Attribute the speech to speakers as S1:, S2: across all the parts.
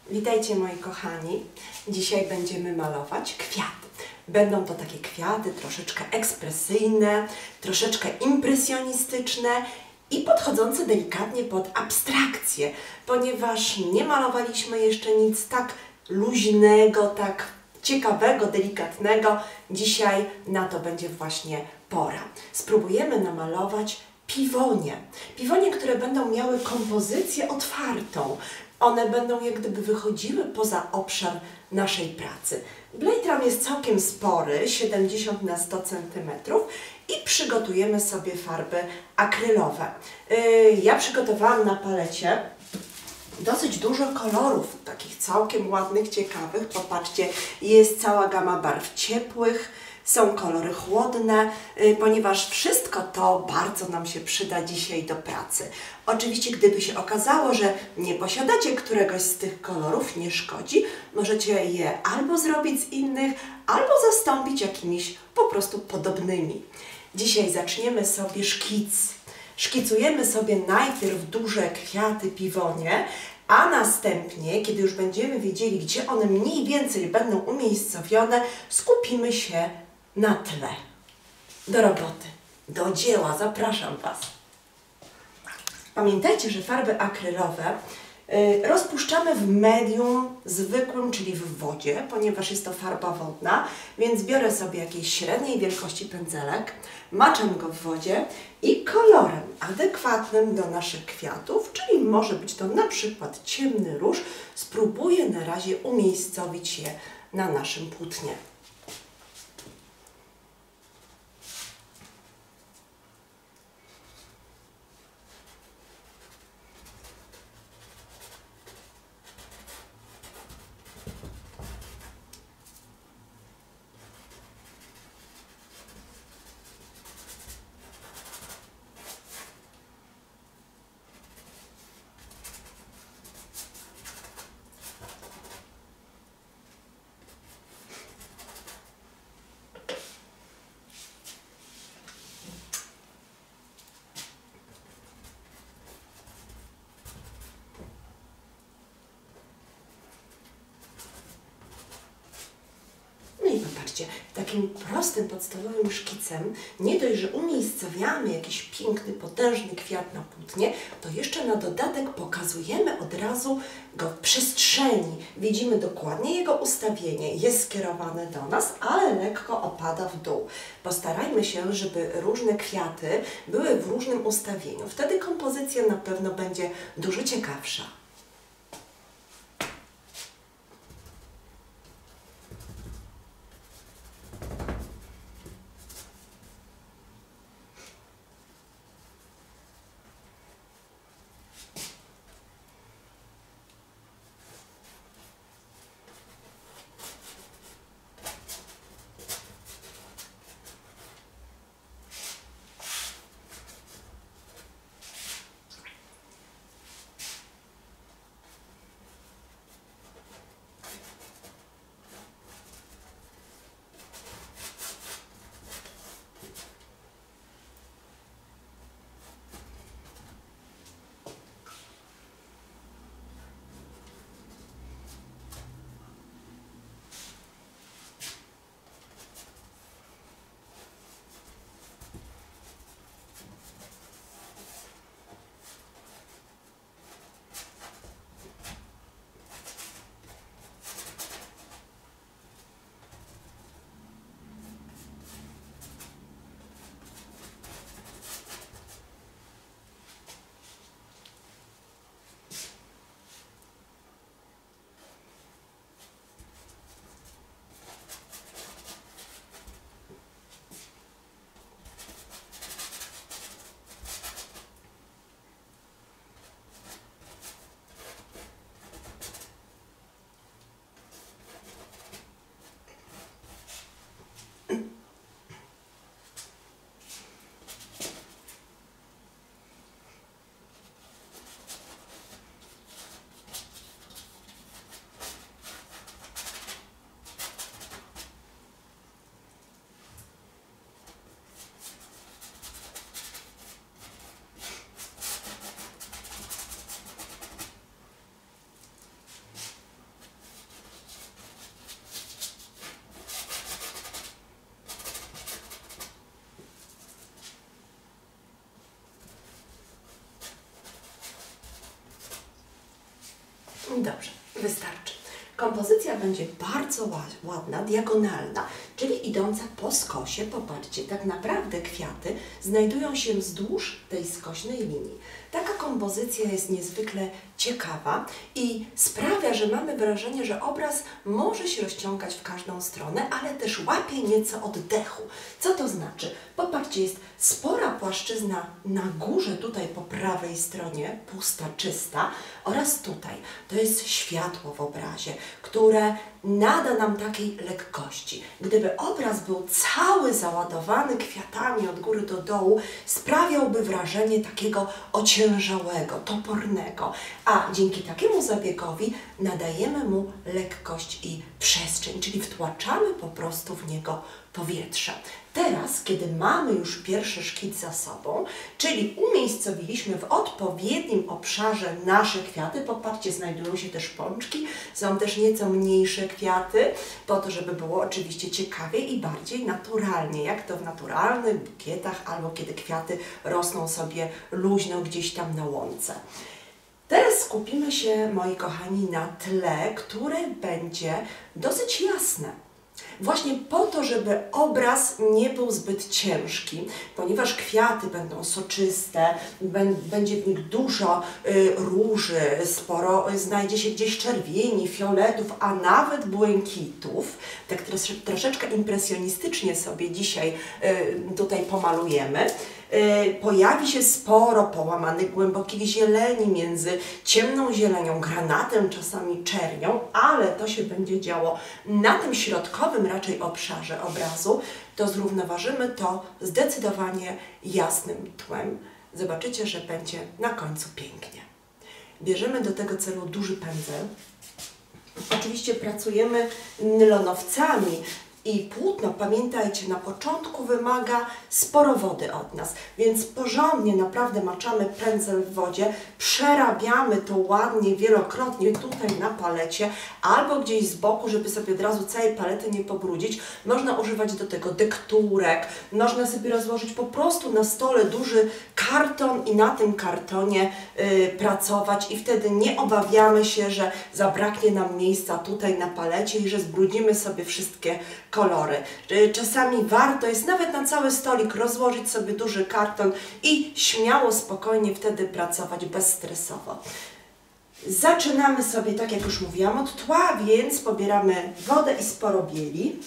S1: Witajcie moi kochani. Dzisiaj będziemy malować kwiaty. Będą to takie kwiaty troszeczkę ekspresyjne, troszeczkę impresjonistyczne i podchodzące delikatnie pod abstrakcję, ponieważ nie malowaliśmy jeszcze nic tak luźnego, tak ciekawego, delikatnego. Dzisiaj na to będzie właśnie pora. Spróbujemy namalować piwonie. Piwonie, które będą miały kompozycję otwartą. One będą jak gdyby wychodziły poza obszar naszej pracy. Blade Ram jest całkiem spory, 70 na 100 cm i przygotujemy sobie farby akrylowe. Ja przygotowałam na palecie dosyć dużo kolorów, takich całkiem ładnych, ciekawych. Popatrzcie, jest cała gama barw ciepłych, są kolory chłodne, ponieważ wszystko to bardzo nam się przyda dzisiaj do pracy. Oczywiście, gdyby się okazało, że nie posiadacie któregoś z tych kolorów, nie szkodzi, możecie je albo zrobić z innych, albo zastąpić jakimiś po prostu podobnymi. Dzisiaj zaczniemy sobie szkic. Szkicujemy sobie najpierw duże kwiaty piwonie, a następnie, kiedy już będziemy wiedzieli, gdzie one mniej więcej będą umiejscowione, skupimy się na tle. Do roboty, do dzieła, zapraszam Was. Pamiętajcie, że farby akrylowe rozpuszczamy w medium zwykłym, czyli w wodzie, ponieważ jest to farba wodna, więc biorę sobie jakiejś średniej wielkości pędzelek, maczam go w wodzie i kolorem adekwatnym do naszych kwiatów, czyli może być to na przykład ciemny róż, spróbuję na razie umiejscowić je na naszym płótnie. Popatrzcie, takim prostym, podstawowym szkicem, nie dość, że umiejscowiamy jakiś piękny, potężny kwiat na płótnie, to jeszcze na dodatek pokazujemy od razu go w przestrzeni. Widzimy dokładnie jego ustawienie, jest skierowane do nas, ale lekko opada w dół. Postarajmy się, żeby różne kwiaty były w różnym ustawieniu. Wtedy kompozycja na pewno będzie dużo ciekawsza. Dobrze, wystarczy. Kompozycja będzie bardzo ładna, diagonalna, czyli idąca po skosie. Popatrzcie, tak naprawdę kwiaty znajdują się wzdłuż tej skośnej linii. Taka kompozycja jest niezwykle ciekawa i sprawia, że mamy wrażenie, że obraz może się rozciągać w każdą stronę, ale też łapie nieco oddechu. Co to znaczy? Popatrzcie, jest spora płaszczyzna na górze, tutaj po prawej stronie, pusta, czysta, oraz tutaj. To jest światło w obrazie, które nada nam takiej lekkości. Gdyby obraz był cały załadowany kwiatami od góry do dołu, sprawiałby wrażenie takiego ociężałego, topornego, a dzięki takiemu zabiegowi nadajemy mu lekkość i przestrzeń, czyli wtłaczamy po prostu w niego powietrze. Teraz, kiedy mamy już pierwszy szkic za sobą, czyli umiejscowiliśmy w odpowiednim obszarze nasze kwiaty, popatrzcie, znajdują się też pączki, są też nieco mniejsze kwiaty, po to, żeby było oczywiście ciekawiej i bardziej naturalnie, jak to w naturalnych bukietach albo kiedy kwiaty rosną sobie luźno gdzieś tam na łące. Teraz skupimy się, moi kochani, na tle, które będzie dosyć jasne. Właśnie po to, żeby obraz nie był zbyt ciężki, ponieważ kwiaty będą soczyste, będzie w nich dużo róży, sporo znajdzie się gdzieś czerwieni, fioletów, a nawet błękitów. Tak troszeczkę impresjonistycznie sobie dzisiaj tutaj pomalujemy. Pojawi się sporo połamanych głębokich zieleni między ciemną zielenią, granatem, czasami czernią, ale to się będzie działo na tym środkowym raczej obszarze obrazu. To zrównoważymy to zdecydowanie jasnym tłem. Zobaczycie, że będzie na końcu pięknie. Bierzemy do tego celu duży pędzel. Oczywiście pracujemy nylonowcami. I płótno, pamiętajcie, na początku wymaga sporo wody od nas, więc porządnie naprawdę maczamy pędzel w wodzie, przerabiamy to ładnie, wielokrotnie tutaj na palecie albo gdzieś z boku, żeby sobie od razu całej palety nie pobrudzić. Można używać do tego dekturek, można sobie rozłożyć po prostu na stole duży karton i na tym kartonie pracować i wtedy nie obawiamy się, że zabraknie nam miejsca tutaj na palecie i że zbrudzimy sobie wszystkie kolory. Czasami warto jest nawet na cały stolik rozłożyć sobie duży karton i śmiało, spokojnie wtedy pracować bezstresowo. Zaczynamy sobie, tak jak już mówiłam, od tła, więc pobieramy wodę i sporo bieli.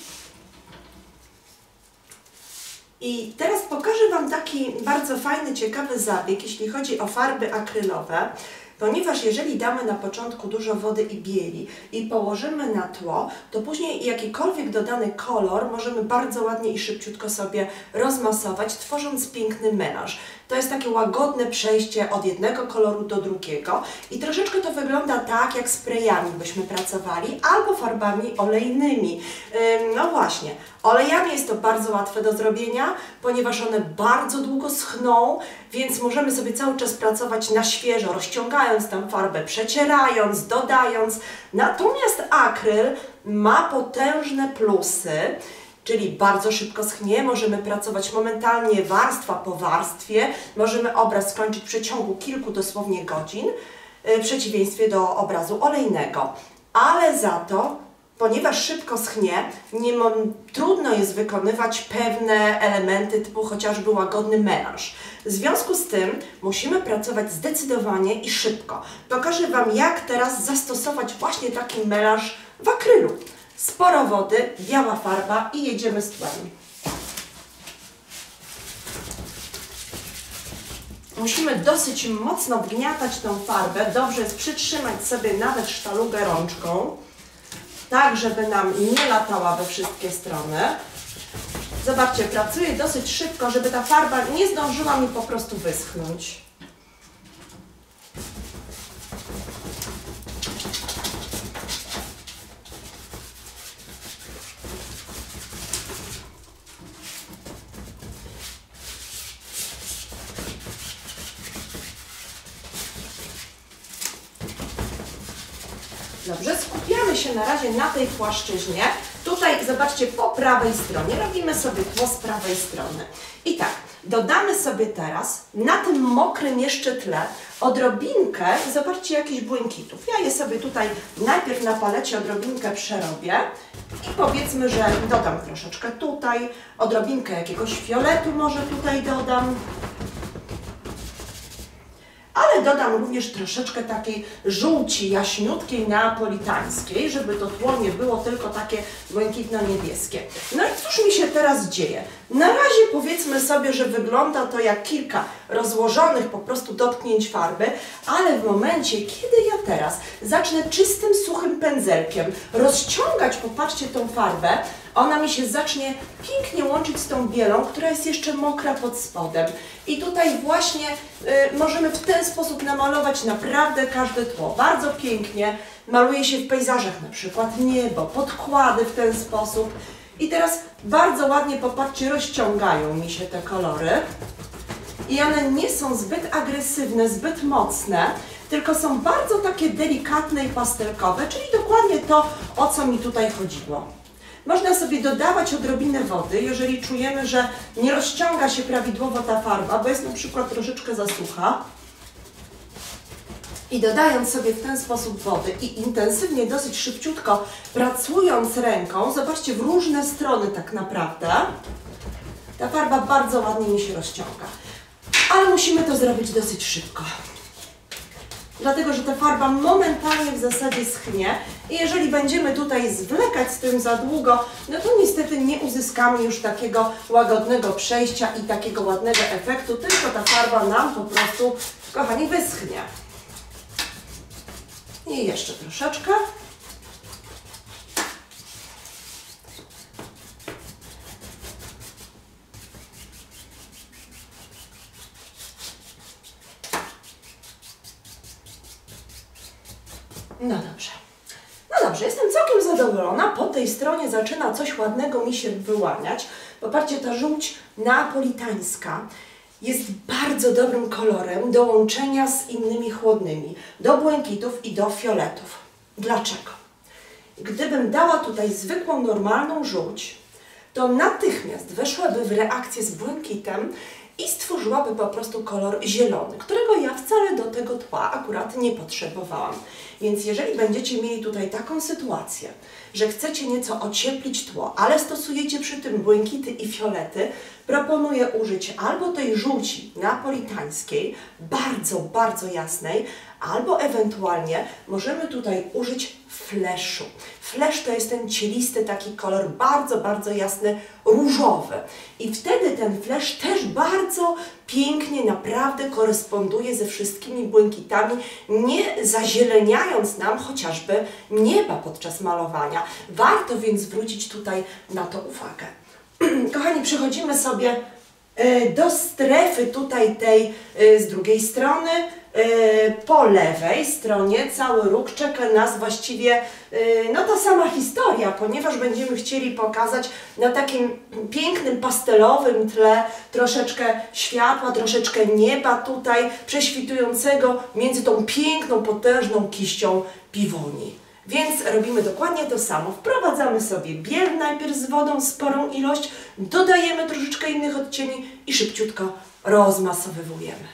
S1: I teraz pokażę Wam taki bardzo fajny, ciekawy zabieg, jeśli chodzi o farby akrylowe. Ponieważ jeżeli damy na początku dużo wody i bieli i położymy na tło, to później jakikolwiek dodany kolor możemy bardzo ładnie i szybciutko sobie rozmasować, tworząc piękny melanż. To jest takie łagodne przejście od jednego koloru do drugiego i troszeczkę to wygląda tak, jak sprayami byśmy pracowali, albo farbami olejnymi. No właśnie, olejami jest to bardzo łatwe do zrobienia, ponieważ one bardzo długo schną, więc możemy sobie cały czas pracować na świeżo, rozciągając tam farbę, przecierając, dodając. Natomiast akryl ma potężne plusy, czyli bardzo szybko schnie, możemy pracować momentalnie, warstwa po warstwie, możemy obraz skończyć w przeciągu kilku dosłownie godzin, w przeciwieństwie do obrazu olejnego. Ale za to, ponieważ szybko schnie, trudno jest wykonywać pewne elementy typu chociażby łagodny melanż. W związku z tym musimy pracować zdecydowanie i szybko. Pokażę Wam, jak teraz zastosować właśnie taki melanż w akrylu. Sporo wody, biała farba i jedziemy z tłem. Musimy dosyć mocno wgniatać tą farbę. Dobrze jest przytrzymać sobie nawet sztalugę rączką, tak żeby nam nie latała we wszystkie strony. Zobaczcie, pracuję dosyć szybko, żeby ta farba nie zdążyła mi po prostu wyschnąć. Dobrze, skupiamy się na razie na tej płaszczyźnie. Tutaj, zobaczcie, po prawej stronie robimy sobie tło z prawej strony. I tak, Dodamy sobie teraz na tym mokrym jeszcze tle odrobinkę, zobaczcie, jakichś błękitów. Ja je sobie tutaj najpierw na palecie odrobinkę przerobię i powiedzmy, że dodam troszeczkę tutaj, odrobinkę jakiegoś fioletu może tutaj dodam. Ale dodam również troszeczkę takiej żółci jaśniutkiej neapolitańskiej, żeby to tło nie było tylko takie błękitno-niebieskie. No i cóż mi się teraz dzieje? Na razie powiedzmy sobie, że wygląda to jak kilka rozłożonych po prostu dotknięć farby, ale w momencie, kiedy ja teraz zacznę czystym, suchym pędzelkiem rozciągać, popatrzcie, tą farbę, ona mi się zacznie pięknie łączyć z tą bielą, która jest jeszcze mokra pod spodem. I tutaj właśnie możemy w ten sposób namalować naprawdę każde tło. Bardzo pięknie maluje się w pejzażach, na przykład niebo, podkłady w ten sposób. I teraz bardzo ładnie, popatrzcie, rozciągają mi się te kolory. I one nie są zbyt agresywne, zbyt mocne, tylko są bardzo takie delikatne i pastelkowe, czyli dokładnie to, o co mi tutaj chodziło. Można sobie dodawać odrobinę wody, jeżeli czujemy, że nie rozciąga się prawidłowo ta farba, bo jest na przykład troszeczkę za sucha. I dodając sobie w ten sposób wody i intensywnie, dosyć szybciutko pracując ręką, zobaczcie, w różne strony tak naprawdę, ta farba bardzo ładnie mi się rozciąga. Ale musimy to zrobić dosyć szybko. Dlatego, że ta farba momentalnie w zasadzie schnie i jeżeli będziemy tutaj zwlekać z tym za długo, no to niestety nie uzyskamy już takiego łagodnego przejścia i takiego ładnego efektu, tylko ta farba nam po prostu, kochani, wyschnie. I jeszcze troszeczkę. No dobrze. No dobrze, jestem całkiem zadowolona. Po tej stronie zaczyna coś ładnego mi się wyłaniać. Popatrzcie, ta żółć neapolitańska jest bardzo dobrym kolorem do łączenia z innymi chłodnymi, do błękitów i do fioletów. Dlaczego? Gdybym dała tutaj zwykłą, normalną żółć, to natychmiast weszłaby w reakcję z błękitem i stworzyłaby po prostu kolor zielony, którego ja wcale do tego tła akurat nie potrzebowałam. Więc jeżeli będziecie mieli tutaj taką sytuację, że chcecie nieco ocieplić tło, ale stosujecie przy tym błękity i fiolety, proponuję użyć albo tej żółci neapolitańskiej, bardzo, bardzo jasnej, albo ewentualnie możemy tutaj użyć fleszu. Flesz to jest ten cielisty taki kolor, bardzo, bardzo jasny, różowy. I wtedy ten flesz też bardzo pięknie naprawdę koresponduje ze wszystkimi błękitami, nie zazieleniając nam chociażby nieba podczas malowania. Warto więc zwrócić tutaj na to uwagę. Kochani, przechodzimy sobie do strefy tutaj tej z drugiej strony. Po lewej stronie cały róg czeka nas właściwie no ta sama historia, ponieważ będziemy chcieli pokazać na takim pięknym pastelowym tle troszeczkę światła, troszeczkę nieba tutaj prześwitującego między tą piękną, potężną kiścią piwoni. Więc robimy dokładnie to samo. Wprowadzamy sobie biel najpierw z wodą, sporą ilość, dodajemy troszeczkę innych odcieni i szybciutko rozmasowywujemy.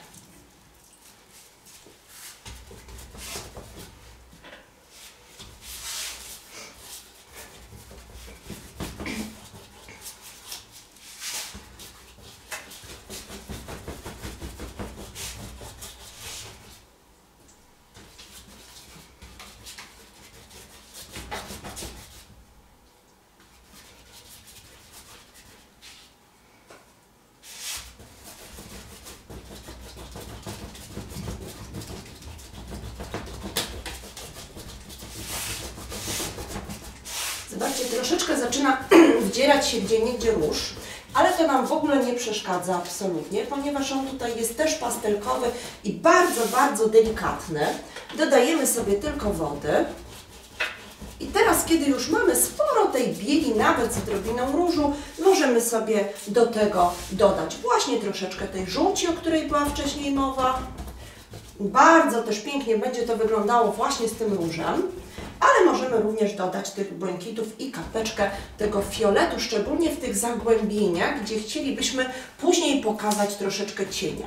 S1: Zobaczcie, troszeczkę zaczyna wdzierać się gdzieniegdzie róż, ale to nam w ogóle nie przeszkadza absolutnie, ponieważ on tutaj jest też pastelkowy i bardzo, bardzo delikatny. Dodajemy sobie tylko wody. I teraz, kiedy już mamy sporo tej bieli, nawet z odrobiną różu, możemy sobie do tego dodać właśnie troszeczkę tej żółci, o której była wcześniej mowa. Bardzo też pięknie będzie to wyglądało właśnie z tym różem. ale możemy również dodać tych błękitów i kapeczkę tego fioletu, szczególnie w tych zagłębieniach, gdzie chcielibyśmy później pokazać troszeczkę cienia.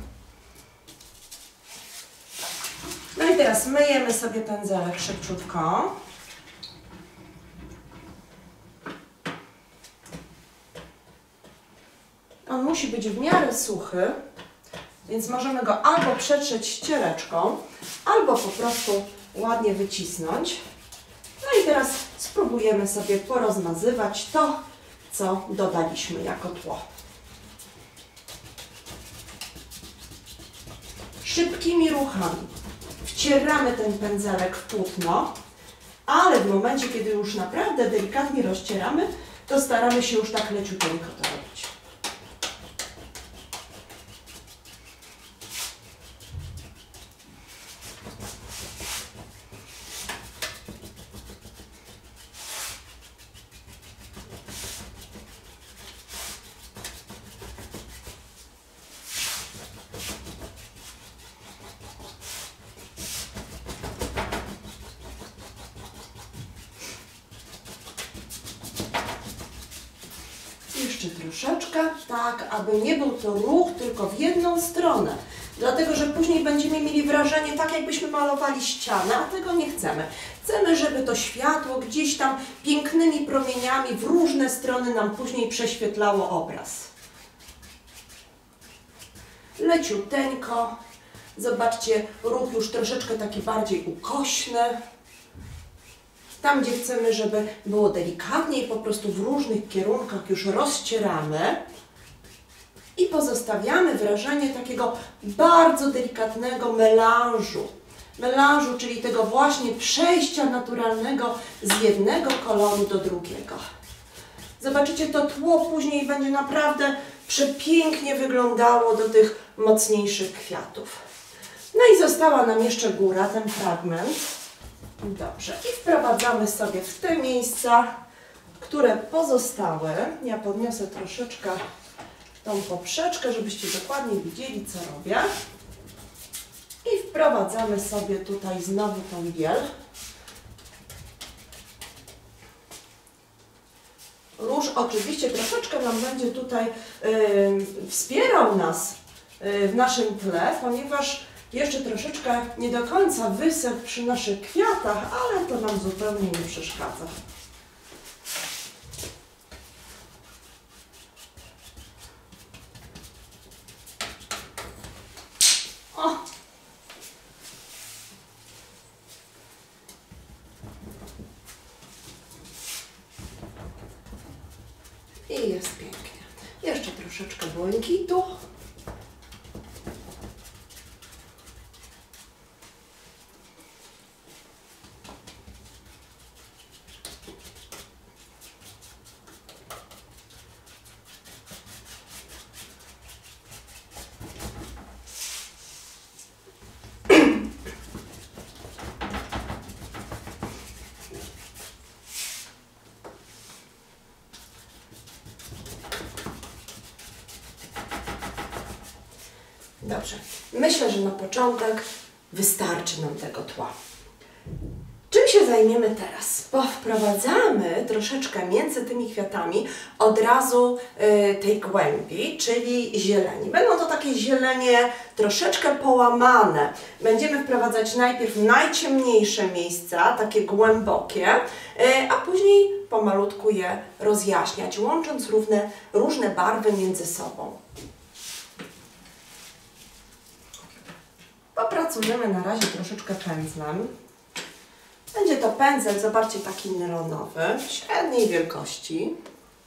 S1: No i teraz myjemy sobie pędzelek szybciutko. On musi być w miarę suchy, więc możemy go albo przetrzeć ściereczką, albo po prostu ładnie wycisnąć. No i teraz spróbujemy sobie porozmazywać to, co dodaliśmy jako tło. Szybkimi ruchami wcieramy ten pędzelek w płótno, ale w momencie, kiedy już naprawdę delikatnie rozcieramy, to staramy się już tak leciuteńko to robić. Jeszcze troszeczkę, tak, aby nie był to ruch tylko w jedną stronę. Dlatego, że później będziemy mieli wrażenie, tak jakbyśmy malowali ścianę, a tego nie chcemy. Chcemy, żeby to światło gdzieś tam pięknymi promieniami w różne strony nam później prześwietlało obraz. Leciuteńko. Zobaczcie, ruch już troszeczkę taki bardziej ukośny. Tam, gdzie chcemy, żeby było delikatniej, po prostu w różnych kierunkach już rozcieramy i pozostawiamy wrażenie takiego bardzo delikatnego melanżu. Melanżu, czyli tego właśnie przejścia naturalnego z jednego koloru do drugiego. Zobaczycie, to tło później będzie naprawdę przepięknie wyglądało do tych mocniejszych kwiatów. No i została nam jeszcze góra, ten fragment. Dobrze, i wprowadzamy sobie w te miejsca, które pozostały. Ja podniosę troszeczkę tą poprzeczkę, żebyście dokładnie widzieli, co robię. I wprowadzamy sobie tutaj znowu tą biel. Róż oczywiście troszeczkę nam będzie tutaj wspierał nas w naszym tle, ponieważ jeszcze troszeczkę nie do końca wysechł przy naszych kwiatach, ale to nam zupełnie nie przeszkadza. O! I jest pięknie. Jeszcze troszeczkę błękitu. Dobrze, myślę, że na początek wystarczy nam tego tła. Czym się zajmiemy teraz? Powprowadzamy troszeczkę między tymi kwiatami od razu tej głębi, czyli zieleni. Będą to takie zielenie troszeczkę połamane. Będziemy wprowadzać najpierw najciemniejsze miejsca, takie głębokie, a później pomalutku je rozjaśniać, łącząc różne barwy między sobą. Popracujemy na razie troszeczkę pędzlem. Będzie to pędzel, zobaczcie, taki nylonowy, średniej wielkości.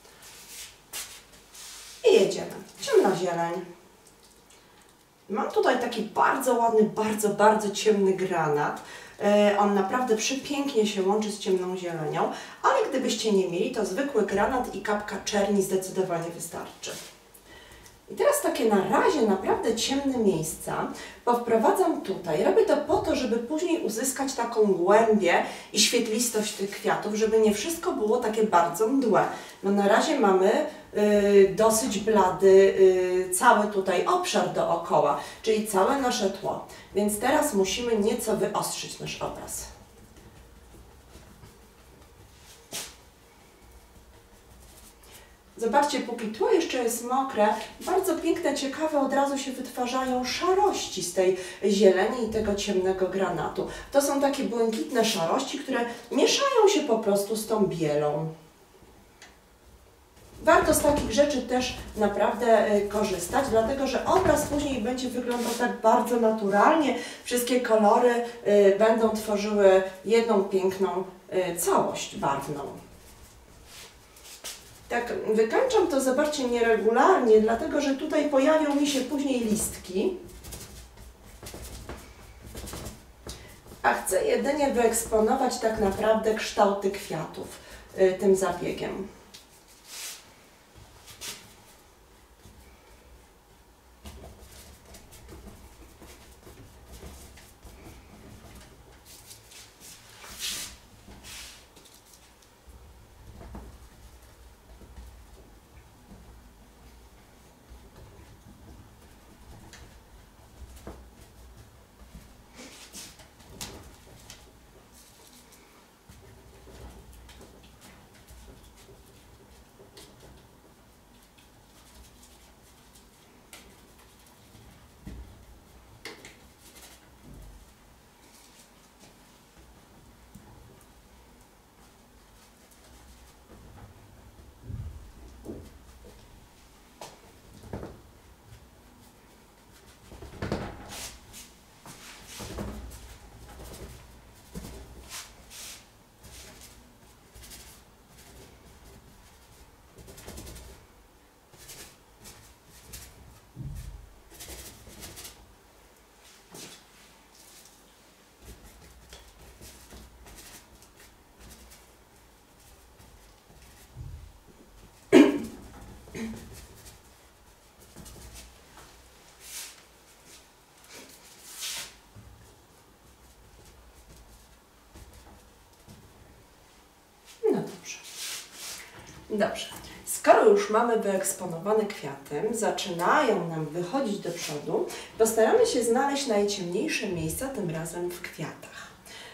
S1: I jedziemy. Ciemnozieleń. Mam tutaj taki bardzo ładny, bardzo ciemny granat. On naprawdę przepięknie się łączy z ciemną zielenią, ale gdybyście nie mieli, to zwykły granat i kapka czerni zdecydowanie wystarczy. I teraz takie na razie naprawdę ciemne miejsca powprowadzam tutaj. Robię to po to, żeby później uzyskać taką głębię i świetlistość tych kwiatów, żeby nie wszystko było takie bardzo mdłe. No na razie mamy dosyć blady cały tutaj obszar dookoła, czyli całe nasze tło. Więc teraz musimy nieco wyostrzyć nasz obraz. Zobaczcie, póki tło jeszcze jest mokre, bardzo piękne, ciekawe od razu się wytwarzają szarości z tej zieleni i tego ciemnego granatu. To są takie błękitne szarości, które mieszają się po prostu z tą bielą. Warto z takich rzeczy też naprawdę korzystać, dlatego że obraz później będzie wyglądał tak bardzo naturalnie. Wszystkie kolory będą tworzyły jedną piękną całość barwną. Tak, wykańczam to, zobaczcie, nieregularnie, dlatego że tutaj pojawią mi się później listki. A chcę jedynie wyeksponować tak naprawdę kształty kwiatów tym zabiegiem. No dobrze. Dobrze. Skoro już mamy wyeksponowane kwiaty, zaczynają nam wychodzić do przodu, postaramy się znaleźć najciemniejsze miejsca, tym razem w kwiatach.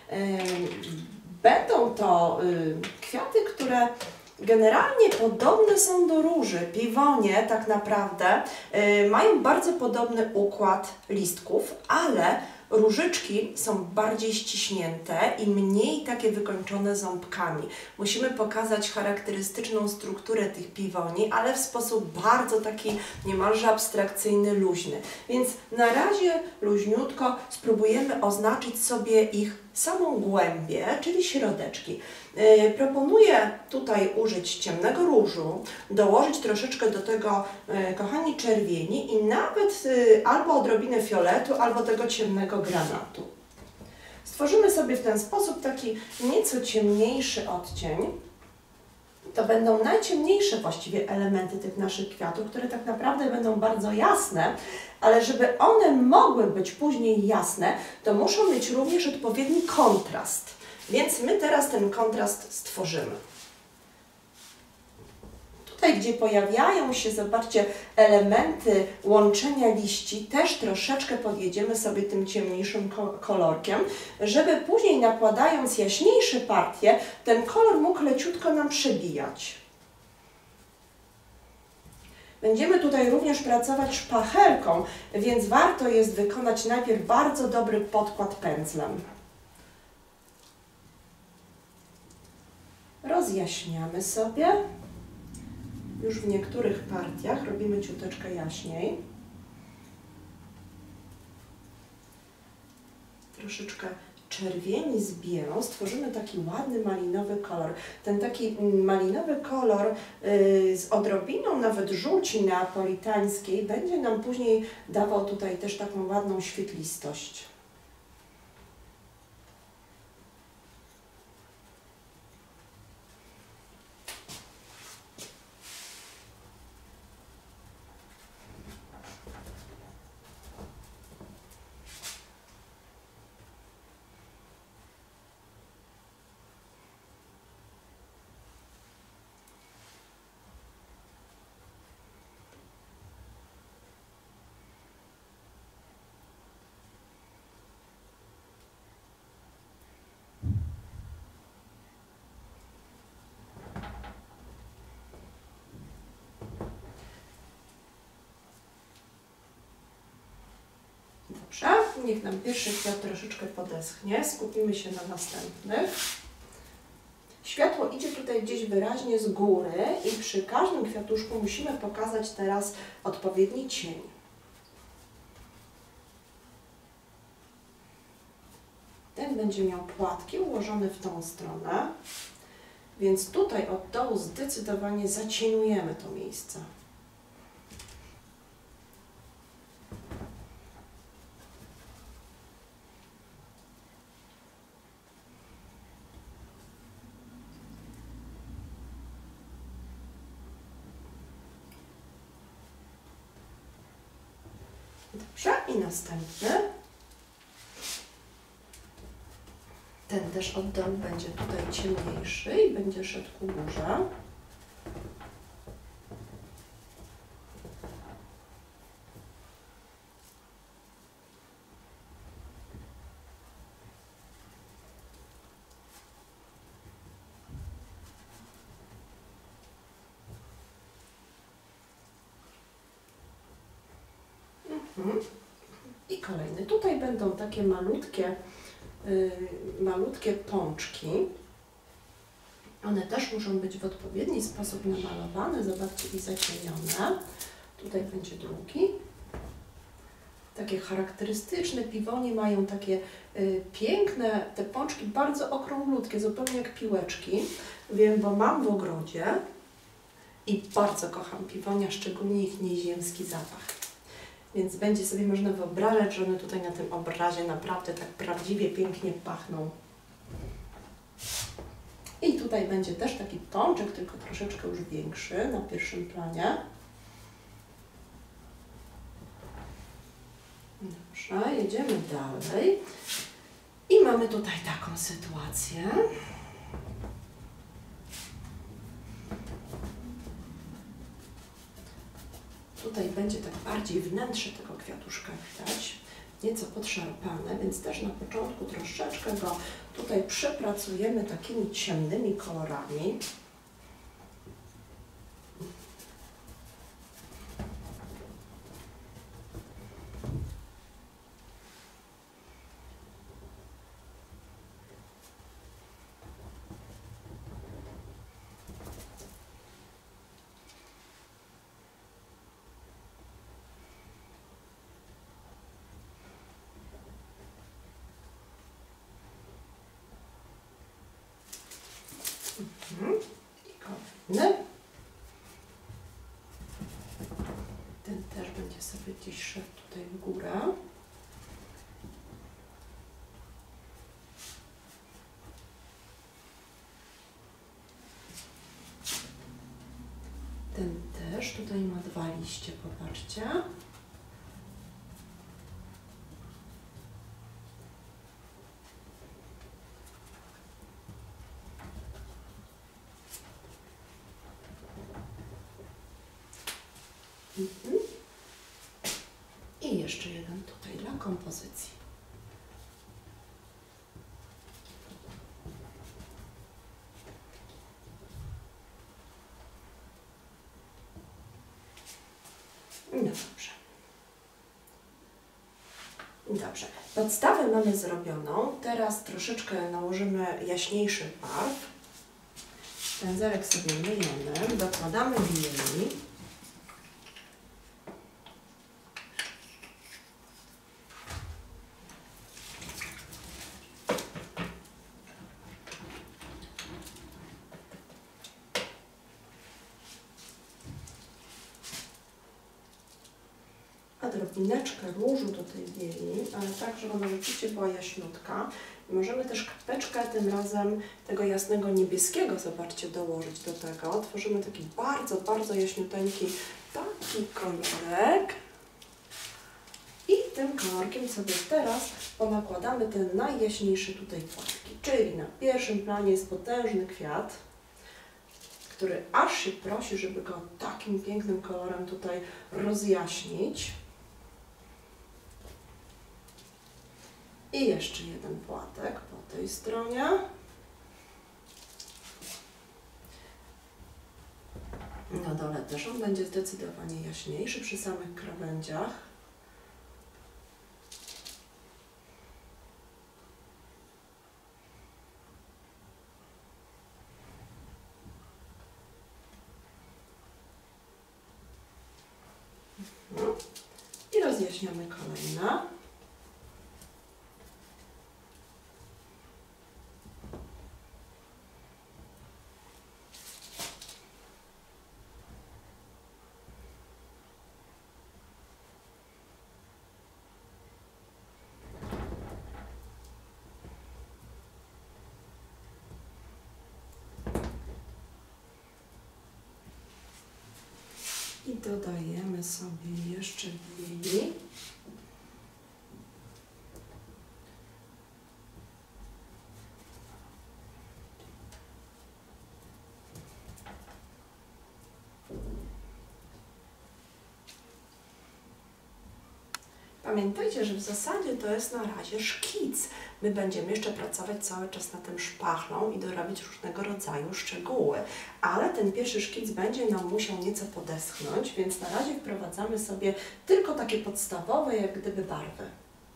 S1: Będą to kwiaty, które generalnie podobne są do róży. Piwonie tak naprawdę mają bardzo podobny układ listków, ale różyczki są bardziej ściśnięte i mniej takie wykończone ząbkami. Musimy pokazać charakterystyczną strukturę tych piwoni, ale w sposób bardzo taki niemalże abstrakcyjny, luźny. Więc na razie luźniutko spróbujemy oznaczyć sobie ich samą głębię, czyli środeczki. Proponuję tutaj użyć ciemnego różu, dołożyć troszeczkę do tego, kochani, czerwieni i nawet albo odrobinę fioletu, albo tego ciemnego granatu. Stworzymy sobie w ten sposób taki nieco ciemniejszy odcień. To będą najciemniejsze właściwie elementy tych naszych kwiatów, które tak naprawdę będą bardzo jasne, ale żeby one mogły być później jasne, to muszą mieć również odpowiedni kontrast. Więc my teraz ten kontrast stworzymy. Tutaj, gdzie pojawiają się, zobaczcie, elementy łączenia liści, też troszeczkę podjedziemy sobie tym ciemniejszym kolorkiem, żeby później nakładając jaśniejsze partie, ten kolor mógł leciutko nam przebijać. Będziemy tutaj również pracować szpachelką, więc warto jest wykonać najpierw bardzo dobry podkład pędzlem. Rozjaśniamy sobie. Już w niektórych partiach robimy ciuteczkę jaśniej. Troszeczkę czerwieni z bielą stworzymy taki ładny malinowy kolor. Ten taki malinowy kolor z odrobiną nawet żółci neapolitańskiej będzie nam później dawał tutaj też taką ładną świetlistość. Dobrze, niech nam pierwszy kwiat troszeczkę podeschnie, skupimy się na następnych. Światło idzie tutaj gdzieś wyraźnie z góry i przy każdym kwiatuszku musimy pokazać teraz odpowiedni cień. Ten będzie miał płatki ułożone w tą stronę, więc tutaj od dołu zdecydowanie zacieniujemy to miejsce. Dobrze, i następny. Ten też od dołu będzie tutaj ciemniejszy i będzie szedł ku górze. I kolejny. Tutaj będą takie malutkie pączki. One też muszą być w odpowiedni sposób namalowane. Zobaczcie, i zacienione. Tutaj będzie drugi. Takie charakterystyczne piwonie mają takie piękne, te pączki bardzo okrąglutkie, zupełnie jak piłeczki. Wiem, bo mam w ogrodzie i bardzo kocham piwonia, szczególnie ich nieziemski zapach. Więc będzie sobie można wyobrażać, że one tutaj na tym obrazie naprawdę tak prawdziwie pięknie pachną. I tutaj będzie też taki pączek, tylko troszeczkę już większy na pierwszym planie. Dobrze, jedziemy dalej. I mamy tutaj taką sytuację. Tutaj będzie tak bardziej wnętrze tego kwiatuszka widać, nieco podszarpane, więc też na początku troszeczkę go tutaj przepracujemy takimi ciemnymi kolorami. I kolejny. Ten też będzie sobie gdzieś szedł tutaj w górę. Ten też tutaj ma dwa liście, popatrzcie. I jeszcze jeden tutaj dla kompozycji. Dobrze. Dobrze. Podstawę mamy zrobioną. Teraz troszeczkę nałożymy jaśniejszych barw. Pędzelek sobie myjemy, dokładamy bieli. Odrobineczkę różu do tej bieli, ale tak, żeby ona rzeczywiście była jaśniutka. I możemy też kapeczkę tym razem tego jasnego niebieskiego, zobaczcie, dołożyć do tego. Tworzymy taki bardzo, bardzo jaśniuteńki taki kolorek. I tym kolorkiem sobie teraz ponakładamy ten najjaśniejszy tutaj płatki. Czyli na pierwszym planie jest potężny kwiat, który aż się prosi, żeby go takim pięknym kolorem tutaj rozjaśnić. I jeszcze jeden płatek po tej stronie. Na dole też on będzie zdecydowanie jaśniejszy przy samych krawędziach. i rozjaśniamy kolejne. I dodajemy sobie jeszcze bieli. Pamiętajcie, że w zasadzie to jest na razie szkic. My będziemy jeszcze pracować cały czas na tym szpachlą i dorobić różnego rodzaju szczegóły. Ale ten pierwszy szkic będzie nam musiał nieco podeschnąć, więc na razie wprowadzamy sobie tylko takie podstawowe, jak gdyby barwy.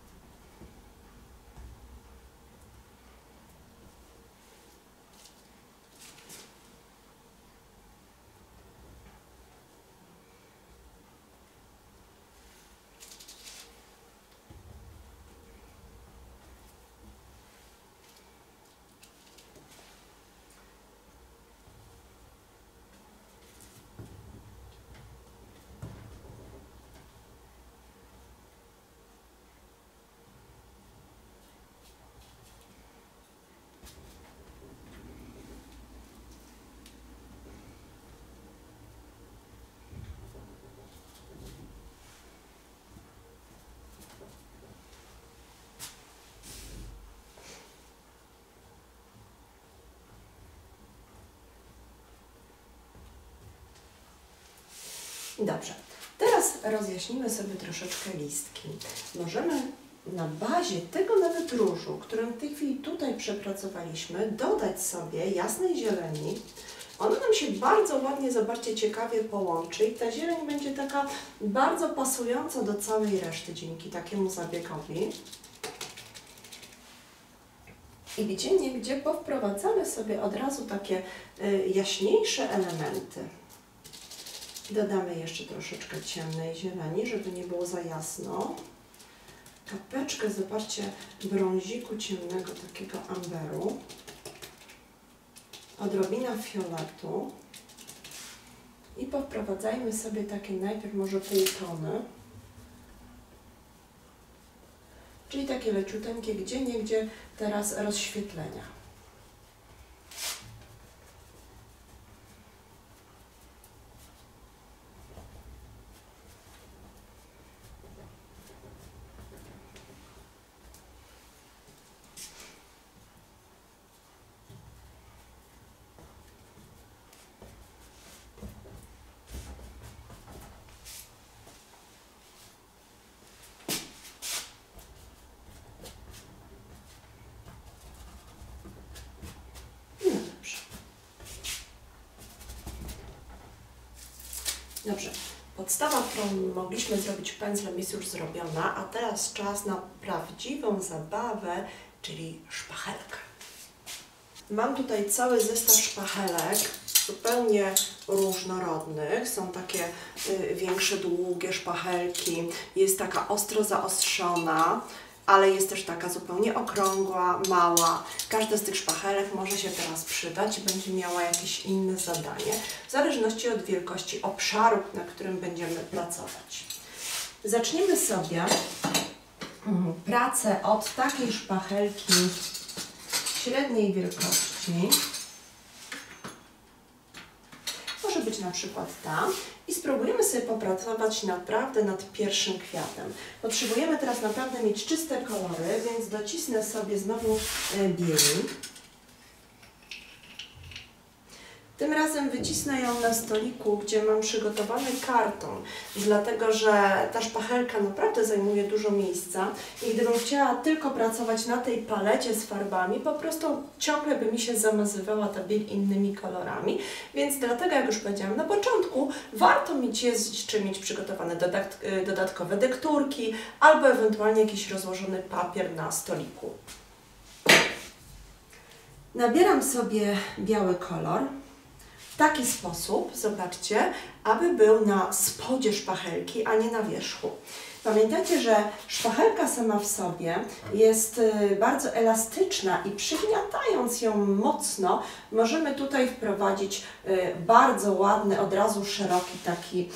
S1: Dobrze, teraz rozjaśnimy sobie troszeczkę listki. Możemy na bazie tego nawet różu, który w tej chwili tutaj przepracowaliśmy, dodać sobie jasnej zieleni. Ona nam się bardzo ładnie, zobaczcie, ciekawie połączy i ta zieleń będzie taka bardzo pasująca do całej reszty dzięki takiemu zabiegowi. I gdzie powprowadzamy sobie od razu takie jaśniejsze elementy. Dodamy jeszcze troszeczkę ciemnej zieleni, żeby nie było za jasno. Kapeczkę, zobaczcie, brąziku ciemnego, takiego amberu. Odrobina fioletu. I powprowadzajmy sobie takie najpierw może półtony. Czyli takie leciuteńkie, gdzieniegdzie teraz rozświetlenia. Dobrze, podstawa, którą mogliśmy zrobić pędzlem, jest już zrobiona, a teraz czas na prawdziwą zabawę, czyli szpachelkę. Mam tutaj cały zestaw szpachelek, zupełnie różnorodnych. Są takie większe, długie szpachelki, jest taka ostro zaostrzona, ale jest też taka zupełnie okrągła, mała. Każda z tych szpachelek może się teraz przydać i będzie miała jakieś inne zadanie, w zależności od wielkości obszaru, na którym będziemy pracować. Zaczniemy sobie pracę od takiej szpachelki średniej wielkości. Może być na przykład ta. I spróbujemy sobie popracować naprawdę nad pierwszym kwiatem. Potrzebujemy teraz naprawdę mieć czyste kolory, więc docisnę sobie znowu bieli. Tym razem wycisnę ją na stoliku, gdzie mam przygotowany karton, dlatego że ta szpachelka naprawdę zajmuje dużo miejsca i gdybym chciała tylko pracować na tej palecie z farbami, po prostu ciągle by mi się zamazywała ta biel innymi kolorami, więc dlatego, jak już powiedziałam na początku, warto mieć czy mieć przygotowane dodatkowe dekturki albo ewentualnie jakiś rozłożony papier na stoliku. Nabieram sobie biały kolor. taki sposób, zobaczcie, aby był na spodzie szpachelki, a nie na wierzchu. Pamiętajcie, że szpachelka sama w sobie jest bardzo elastyczna i przygniatając ją mocno, możemy tutaj wprowadzić bardzo ładny, od razu szeroki taki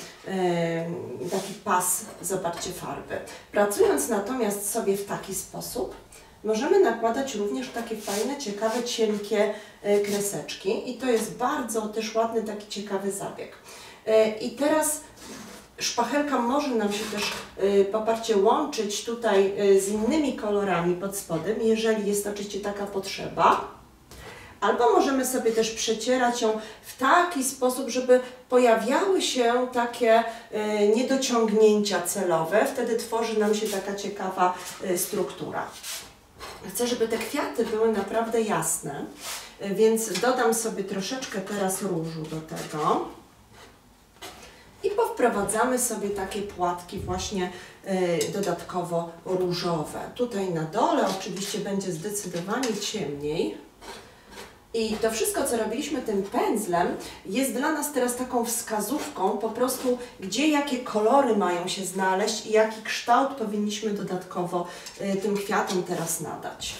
S1: pas, zobaczcie, farby. Pracując natomiast sobie w taki sposób, możemy nakładać również takie fajne, ciekawe, cienkie kreseczki i to jest bardzo też ładny, taki ciekawy zabieg. I teraz szpachelka może nam się też, popatrzcie, łączyć tutaj z innymi kolorami pod spodem, jeżeli jest oczywiście taka potrzeba. Albo możemy sobie też przecierać ją w taki sposób, żeby pojawiały się takie niedociągnięcia celowe. Wtedy tworzy nam się taka ciekawa struktura. Chcę, żeby te kwiaty były naprawdę jasne, więc dodam sobie troszeczkę teraz różu do tego. I powprowadzamy sobie takie płatki właśnie dodatkowo różowe. Tutaj na dole oczywiście będzie zdecydowanie ciemniej. I to wszystko, co robiliśmy tym pędzlem, jest dla nas teraz taką wskazówką po prostu, gdzie jakie kolory mają się znaleźć i jaki kształt powinniśmy dodatkowo tym kwiatom teraz nadać.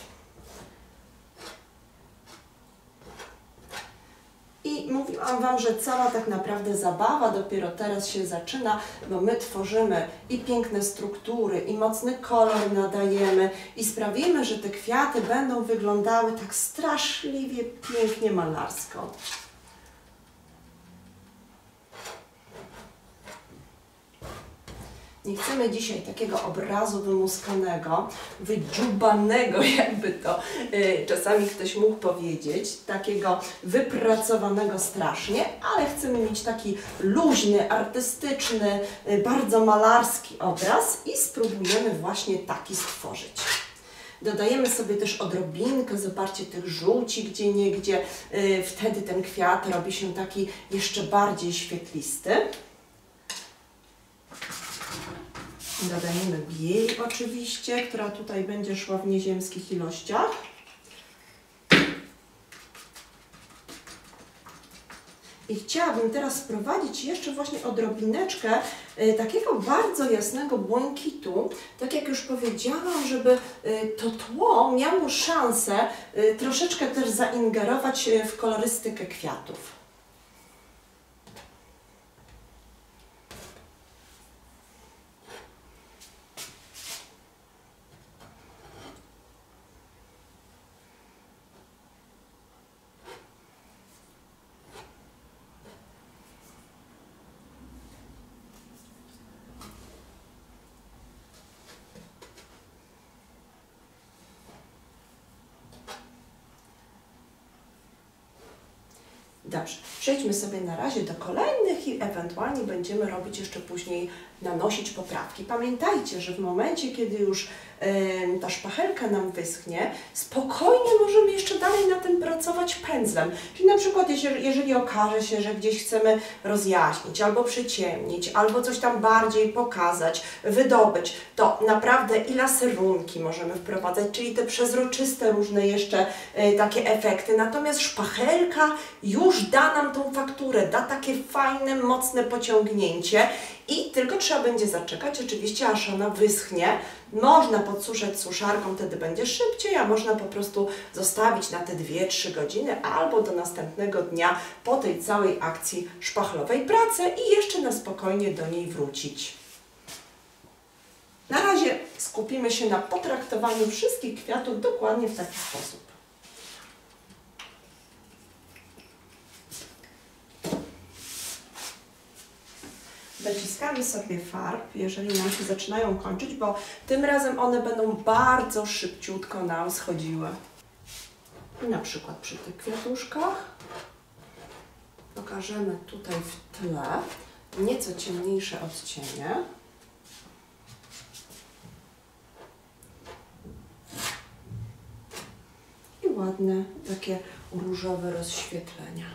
S1: I mówiłam Wam, że cała tak naprawdę zabawa dopiero teraz się zaczyna, bo my tworzymy i piękne struktury, i mocny kolor nadajemy i sprawimy, że te kwiaty będą wyglądały tak straszliwie pięknie malarsko. Nie chcemy dzisiaj takiego obrazu wymuskanego, wydżubanego, jakby to czasami ktoś mógł powiedzieć, takiego wypracowanego strasznie, ale chcemy mieć taki luźny, artystyczny, bardzo malarski obraz i spróbujemy właśnie taki stworzyć. Dodajemy sobie też odrobinkę, zobaczcie, tych żółci gdzieniegdzie, wtedy ten kwiat robi się taki jeszcze bardziej świetlisty. Dodajemy biel oczywiście, która tutaj będzie szła w nieziemskich ilościach. I chciałabym teraz wprowadzić jeszcze właśnie odrobineczkę takiego bardzo jasnego błękitu, tak jak już powiedziałam, żeby to tło miało szansę troszeczkę też zaingerować w kolorystykę kwiatów. Dobrze, przejdźmy sobie na razie do kolejnych i ewentualnie będziemy robić jeszcze później, nanosić poprawki. Pamiętajcie, że w momencie, kiedy już ta szpachelka nam wyschnie, spokojnie możemy jeszcze dalej na tym pracować pędzlem. Czyli na przykład, jeżeli okaże się, że gdzieś chcemy rozjaśnić, albo przyciemnić, albo coś tam bardziej pokazać, wydobyć, to naprawdę i laserunki możemy wprowadzać, czyli te przezroczyste różne jeszcze takie efekty. Natomiast szpachelka już da nam tą fakturę, da takie fajne, mocne pociągnięcie i tylko trzeba będzie zaczekać oczywiście, aż ona wyschnie. Można podsuszać suszarką, wtedy będzie szybciej, a można po prostu zostawić na te 2-3 godziny albo do następnego dnia po tej całej akcji szpachlowej pracy i jeszcze na spokojnie do niej wrócić. Na razie skupimy się na potraktowaniu wszystkich kwiatów dokładnie w taki sposób. Dociskamy sobie farb, jeżeli nam się zaczynają kończyć, bo tym razem one będą bardzo szybciutko nam schodziły. Na przykład przy tych kwiatuszkach pokażemy tutaj w tle nieco ciemniejsze odcienie. I ładne takie różowe rozświetlenia.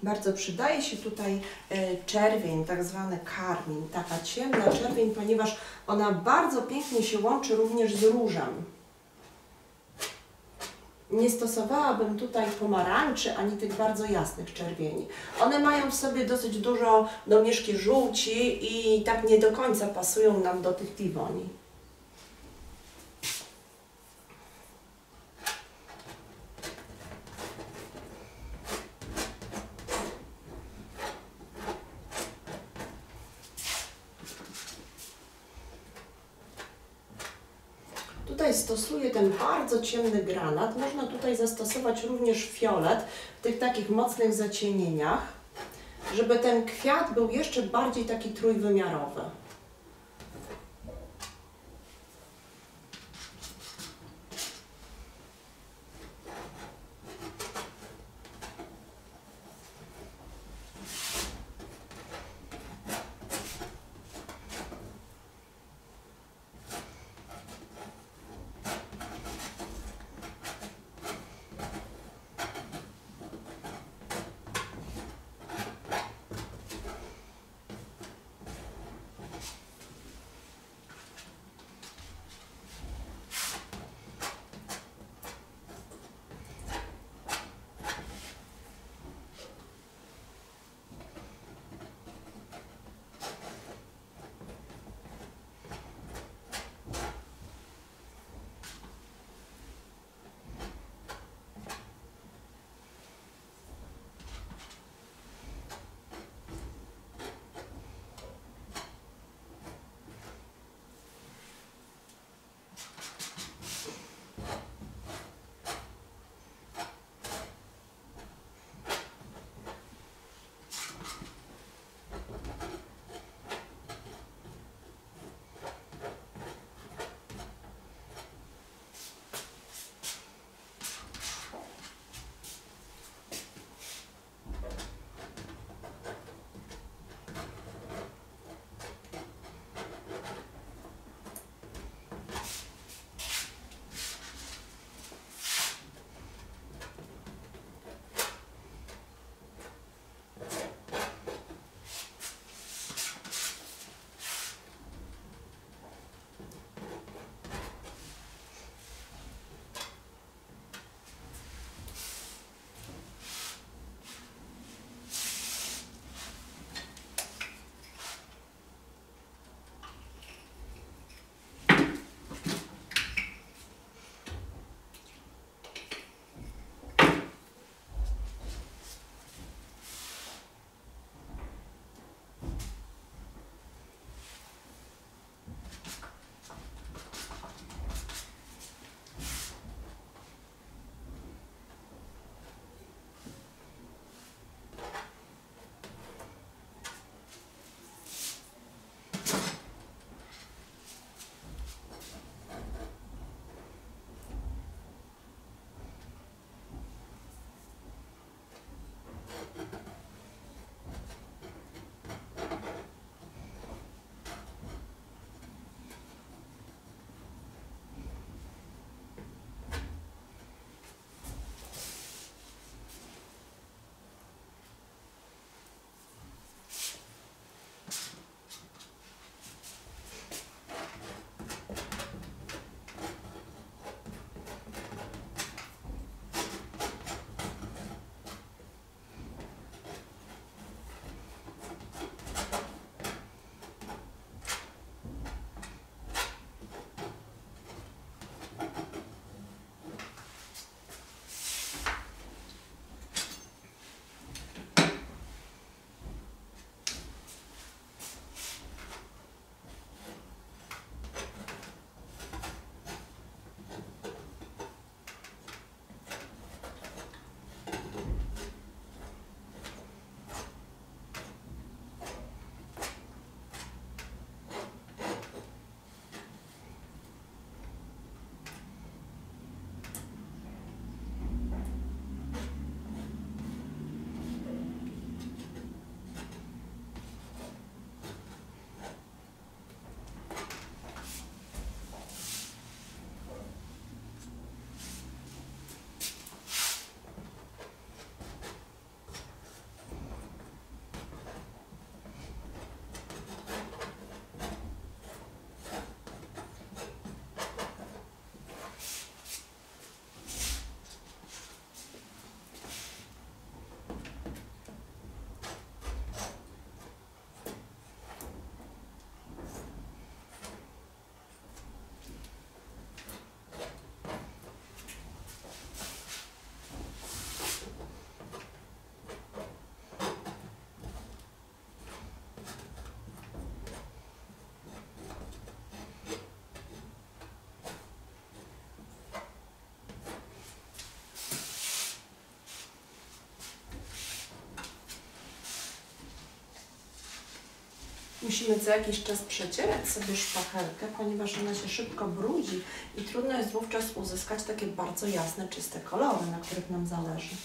S1: Bardzo przydaje się tutaj czerwień, tak zwany karmin, taka ciemna czerwień, ponieważ ona bardzo pięknie się łączy również z różem. Nie stosowałabym tutaj pomarańczy ani tych bardzo jasnych czerwieni. One mają w sobie dosyć dużo domieszki żółci i tak nie do końca pasują nam do tych piwoni. Tutaj stosuję ten bardzo ciemny granat. Można tutaj zastosować również fiolet w tych takich mocnych zacienieniach, żeby ten kwiat był jeszcze bardziej taki trójwymiarowy. Musimy co jakiś czas przecierać sobie szpachelkę, ponieważ ona się szybko brudzi i trudno jest wówczas uzyskać takie bardzo jasne, czyste kolory, na których nam zależy.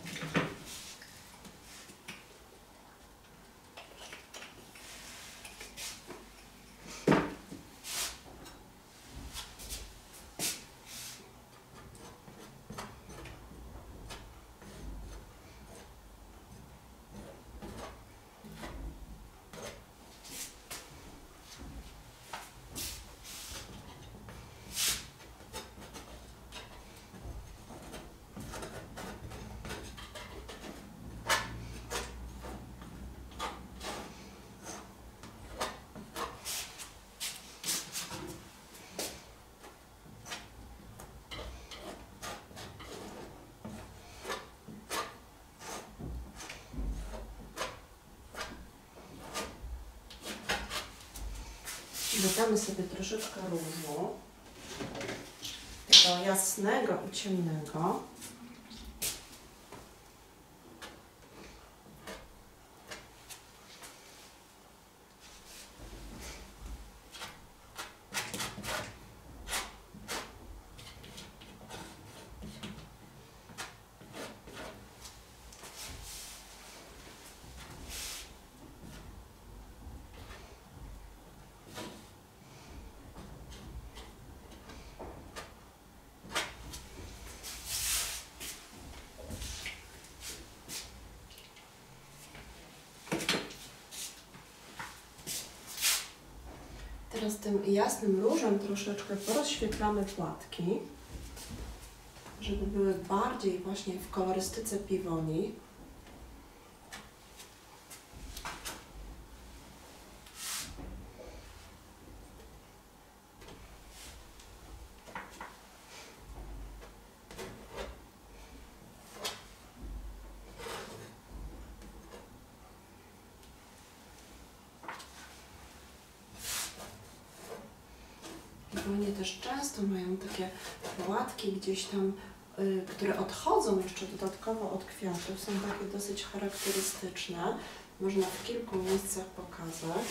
S1: Dodamy sobie troszeczkę różu, tego jasnego i ciemnego. Teraz tym jasnym różem troszeczkę porozświetlamy płatki, żeby były bardziej właśnie w kolorystyce piwoni. Piwonie też często mają takie płatki gdzieś tam, które odchodzą jeszcze dodatkowo od kwiatów. Są takie dosyć charakterystyczne. Można w kilku miejscach pokazać.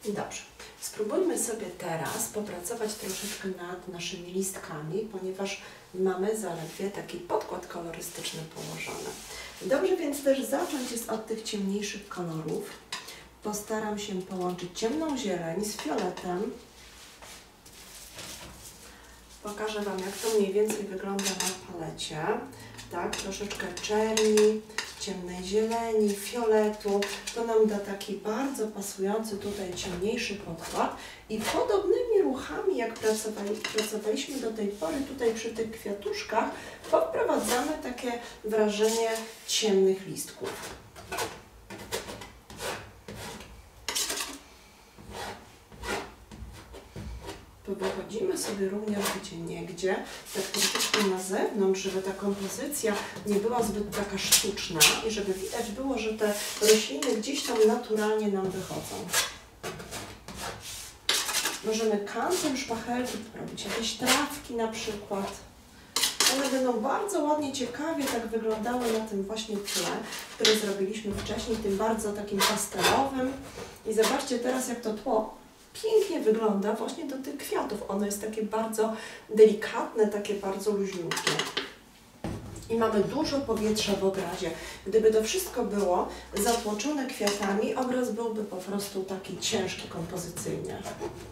S1: Dobrze. Spróbujmy sobie teraz popracować troszeczkę nad naszymi listkami, ponieważ mamy zaledwie taki podkład kolorystyczny położony. Dobrze więc też zacząć jest od tych ciemniejszych kolorów. Postaram się połączyć ciemną zieleń z fioletem. Pokażę Wam, jak to mniej więcej wygląda na palecie. Tak, troszeczkę czerni, ciemnej zieleni, fioletu. To nam da taki bardzo pasujący tutaj ciemniejszy podkład. I podobnymi ruchami, jak pracowaliśmy do tej pory tutaj przy tych kwiatuszkach, wprowadzamy takie wrażenie ciemnych listków. Wychodzimy sobie również gdzieniegdzie, tak troszeczkę na zewnątrz, żeby ta kompozycja nie była zbyt taka sztuczna i żeby widać było, że te rośliny gdzieś tam naturalnie nam wychodzą. Możemy kantem szpachelki robić jakieś trawki na przykład. One będą bardzo ładnie, ciekawie tak wyglądały na tym właśnie tle, które zrobiliśmy wcześniej, tym bardzo takim pastelowym. I zobaczcie teraz, jak to tło pięknie wygląda właśnie do tych kwiatów. Ono jest takie bardzo delikatne, takie bardzo luźniutkie. I mamy dużo powietrza w obrazie. Gdyby to wszystko było zatłoczone kwiatami, obraz byłby po prostu taki ciężki kompozycyjnie.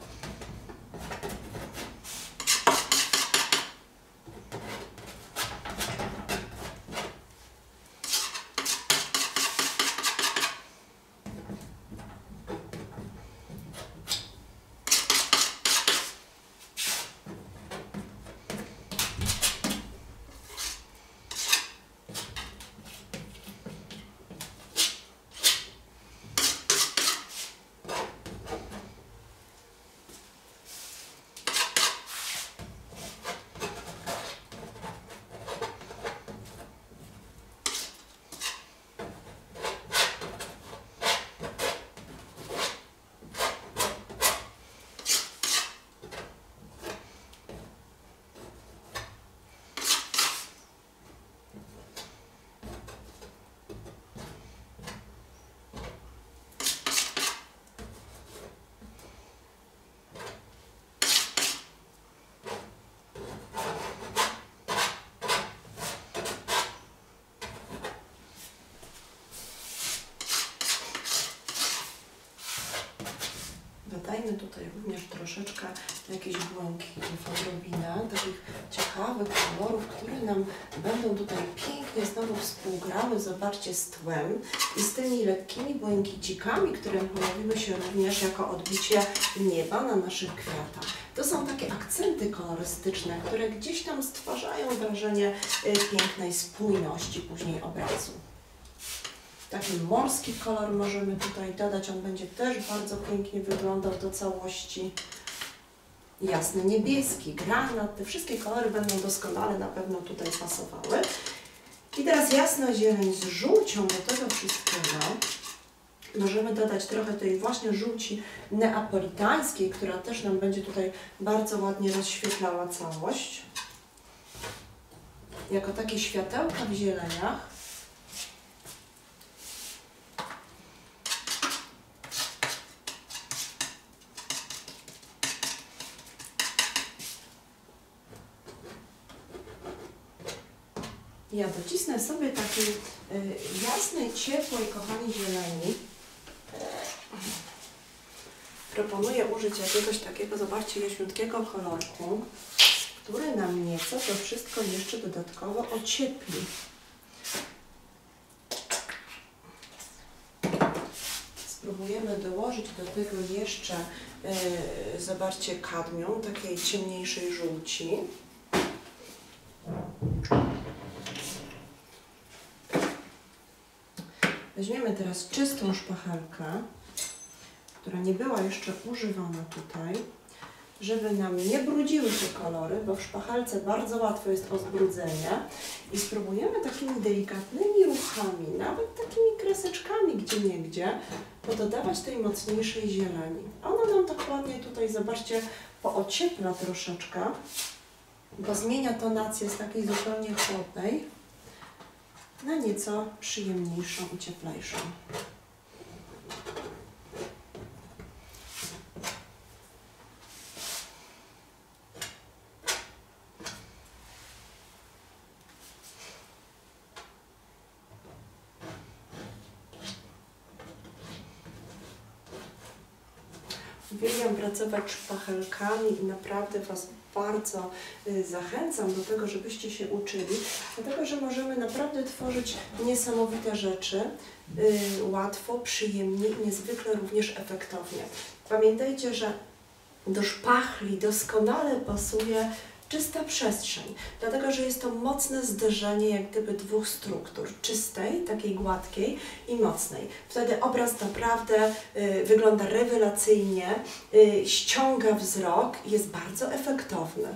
S1: Dodajmy tutaj również troszeczkę jakiejś błękitów, odrobinę takich ciekawych kolorów, które nam będą tutaj pięknie znowu współgrały, zobaczcie, z tłem i z tymi lekkimi błękicikami, które pojawiły się również jako odbicie nieba na naszych kwiatach. To są takie akcenty kolorystyczne, które gdzieś tam stwarzają wrażenie pięknej spójności później obrazu. Taki morski kolor możemy tutaj dodać, on będzie też bardzo pięknie wyglądał do całości. Jasny niebieski, granat, te wszystkie kolory będą doskonale na pewno tutaj pasowały. I teraz jasna zieleń z żółcią do tego wszystkiego. Możemy dodać trochę tej właśnie żółci neapolitańskiej, która też nam będzie tutaj bardzo ładnie rozświetlała całość. Jako takie światełka w zieleniach. Ja docisnę sobie takiej jasnej, ciepłej, kochani, zieleni. Proponuję użyć jakiegoś takiego, zobaczcie, jaśniutkiego kolorku, który nam nieco to wszystko jeszcze dodatkowo ociepli. Spróbujemy dołożyć do tego jeszcze, zobaczcie, kadmium, takiej ciemniejszej żółci. Weźmiemy teraz czystą szpachelkę, która nie była jeszcze używana tutaj, żeby nam nie brudziły się kolory, bo w szpachelce bardzo łatwo jest o zbrudzenie. I spróbujemy takimi delikatnymi ruchami, nawet takimi kreseczkami gdzieniegdzie, pododawać tej mocniejszej zieleni. Ona nam tak ładnie tutaj, zobaczcie, poociepla troszeczkę, bo zmienia tonację z takiej zupełnie chłodnej na nieco przyjemniejszą i cieplejszą. Uwielbiam pracować szpachelkami i naprawdę Was bardzo zachęcam do tego, żebyście się uczyli, dlatego że możemy naprawdę tworzyć niesamowite rzeczy łatwo, przyjemnie i niezwykle również efektownie. Pamiętajcie, że do szpachli doskonale pasuje czysta przestrzeń, dlatego że jest to mocne zderzenie jak gdyby dwóch struktur, czystej, takiej gładkiej i mocnej. Wtedy obraz naprawdę wygląda rewelacyjnie, ściąga wzrok i jest bardzo efektowny.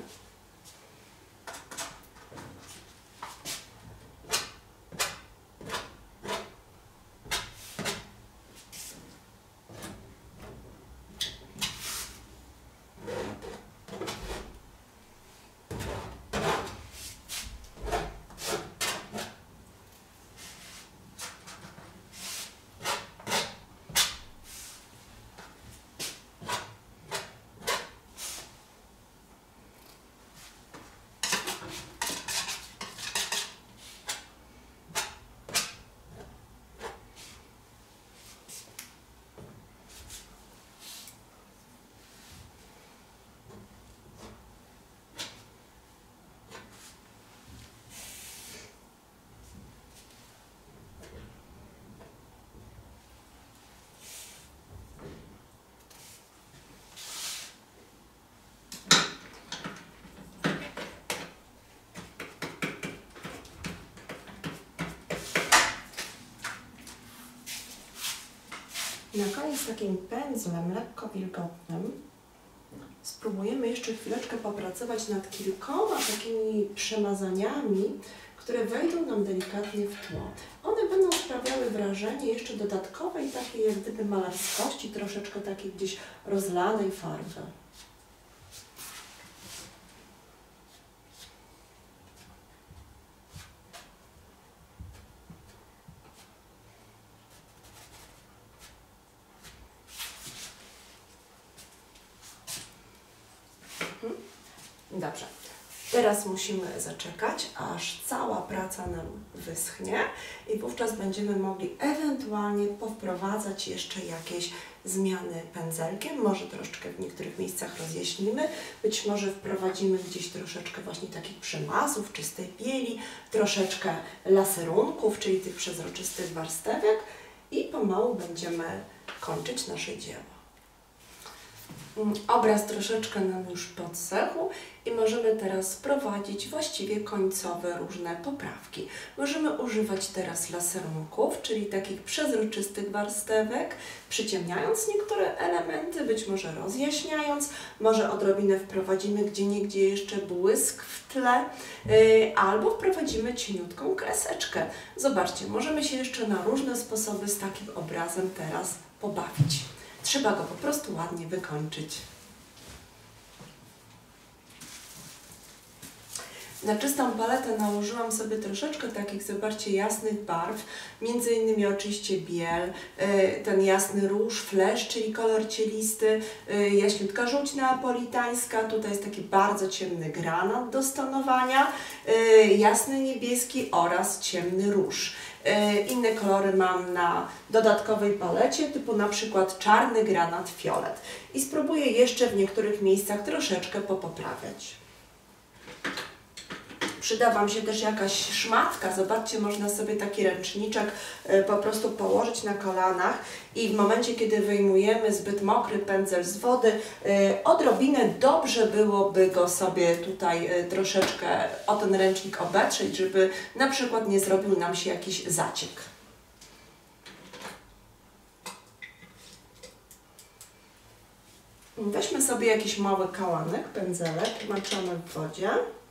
S1: Na koniec takim pędzlem lekko wilgotnym spróbujemy jeszcze chwileczkę popracować nad kilkoma takimi przemazaniami, które wejdą nam delikatnie w tło. One będą sprawiały wrażenie jeszcze dodatkowej takiej jak gdyby malarskości, troszeczkę takiej gdzieś rozlanej farby. Dobrze. Teraz musimy zaczekać, aż cała praca nam wyschnie i wówczas będziemy mogli ewentualnie powprowadzać jeszcze jakieś zmiany pędzelkiem. Może troszeczkę w niektórych miejscach rozjaśnimy, być może wprowadzimy gdzieś troszeczkę właśnie takich przemazów, czystej bieli, troszeczkę laserunków, czyli tych przezroczystych warstewek i pomału będziemy kończyć nasze dzieło. Obraz troszeczkę nam już podsechł i możemy teraz wprowadzić właściwie końcowe różne poprawki. Możemy używać teraz laserunków, czyli takich przezroczystych warstewek, przyciemniając niektóre elementy, być może rozjaśniając, może odrobinę wprowadzimy gdzieniegdzie jeszcze błysk w tle, albo wprowadzimy cieniutką kreseczkę. Zobaczcie, możemy się jeszcze na różne sposoby z takim obrazem teraz pobawić. Trzeba go po prostu ładnie wykończyć. Na czystą paletę nałożyłam sobie troszeczkę takich, zobaczcie, jasnych barw, między innymi oczywiście biel, ten jasny róż, flash, czyli kolor cielisty, jaśniutka żółć neapolitańska, tutaj jest taki bardzo ciemny granat do stonowania, jasny niebieski oraz ciemny róż. Inne kolory mam na dodatkowej palecie, typu na przykład czarny granat, fiolet. I spróbuję jeszcze w niektórych miejscach troszeczkę popoprawiać. Przyda Wam się też jakaś szmatka. Zobaczcie, można sobie taki ręczniczek po prostu położyć na kolanach i w momencie, kiedy wyjmujemy zbyt mokry pędzel z wody, odrobinę dobrze byłoby go sobie tutaj troszeczkę o ten ręcznik obetrzeć, żeby na przykład nie zrobił nam się jakiś zaciek. Weźmy sobie jakiś mały kałanek, pędzelek, maczamy w wodzie.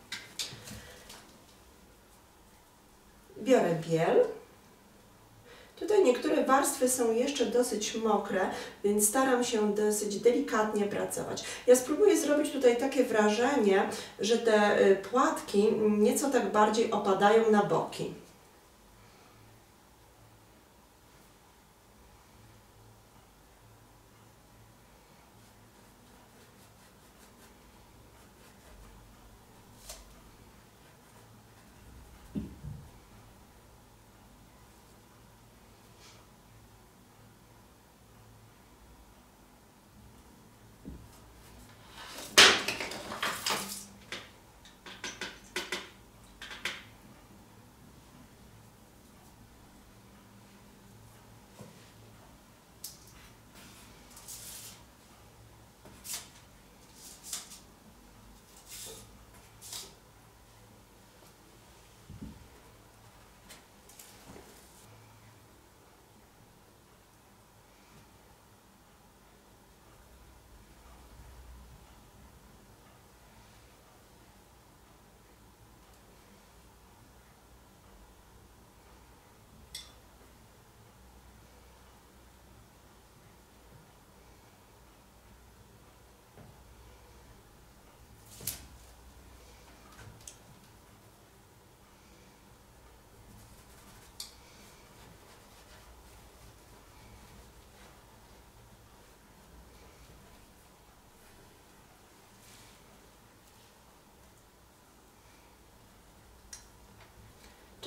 S1: Biorę biel. Tutaj niektóre warstwy są jeszcze dosyć mokre, więc staram się dosyć delikatnie pracować. Ja spróbuję zrobić tutaj takie wrażenie, że te płatki nieco tak bardziej opadają na boki.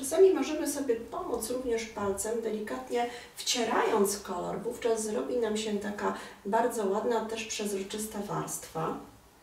S1: Czasami możemy sobie pomóc również palcem, delikatnie wcierając kolor. Wówczas zrobi nam się taka bardzo ładna, też przezroczysta warstwa.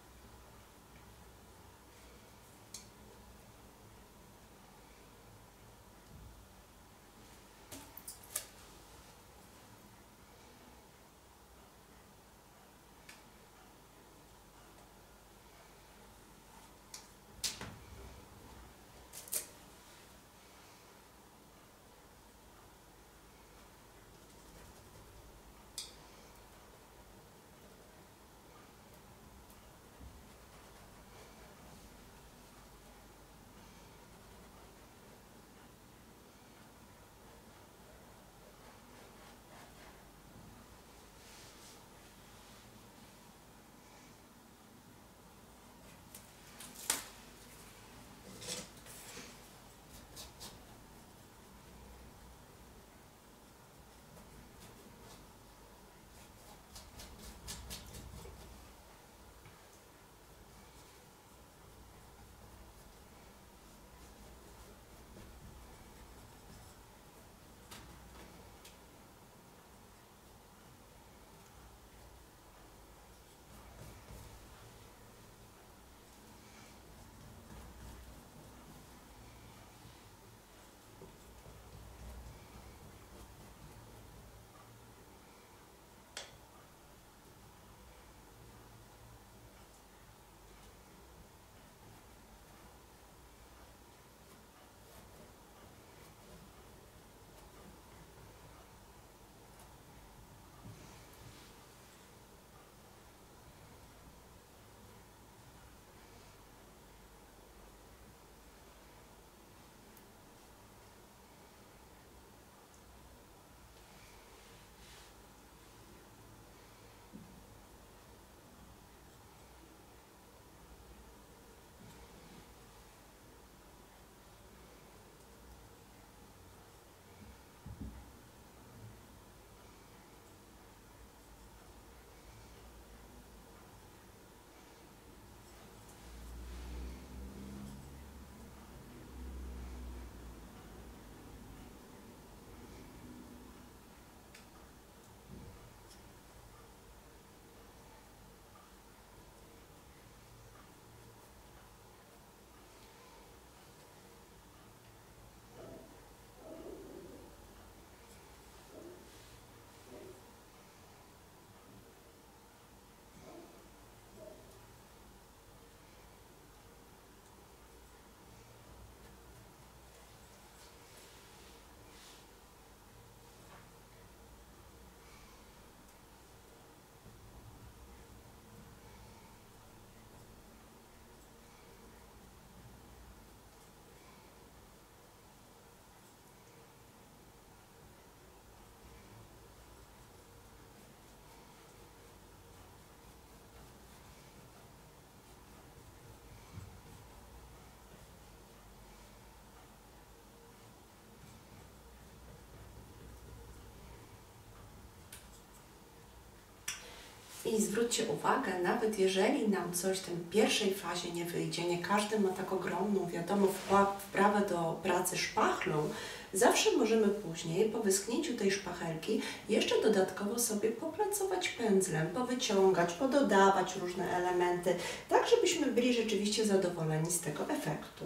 S1: I zwróćcie uwagę, nawet jeżeli nam coś w tej pierwszej fazie nie wyjdzie, nie każdy ma tak ogromną, wiadomo, wprawę do pracy szpachlą, zawsze możemy później, po wyschnięciu tej szpachelki, jeszcze dodatkowo sobie popracować pędzlem, powyciągać, pododawać różne elementy, tak żebyśmy byli rzeczywiście zadowoleni z tego efektu.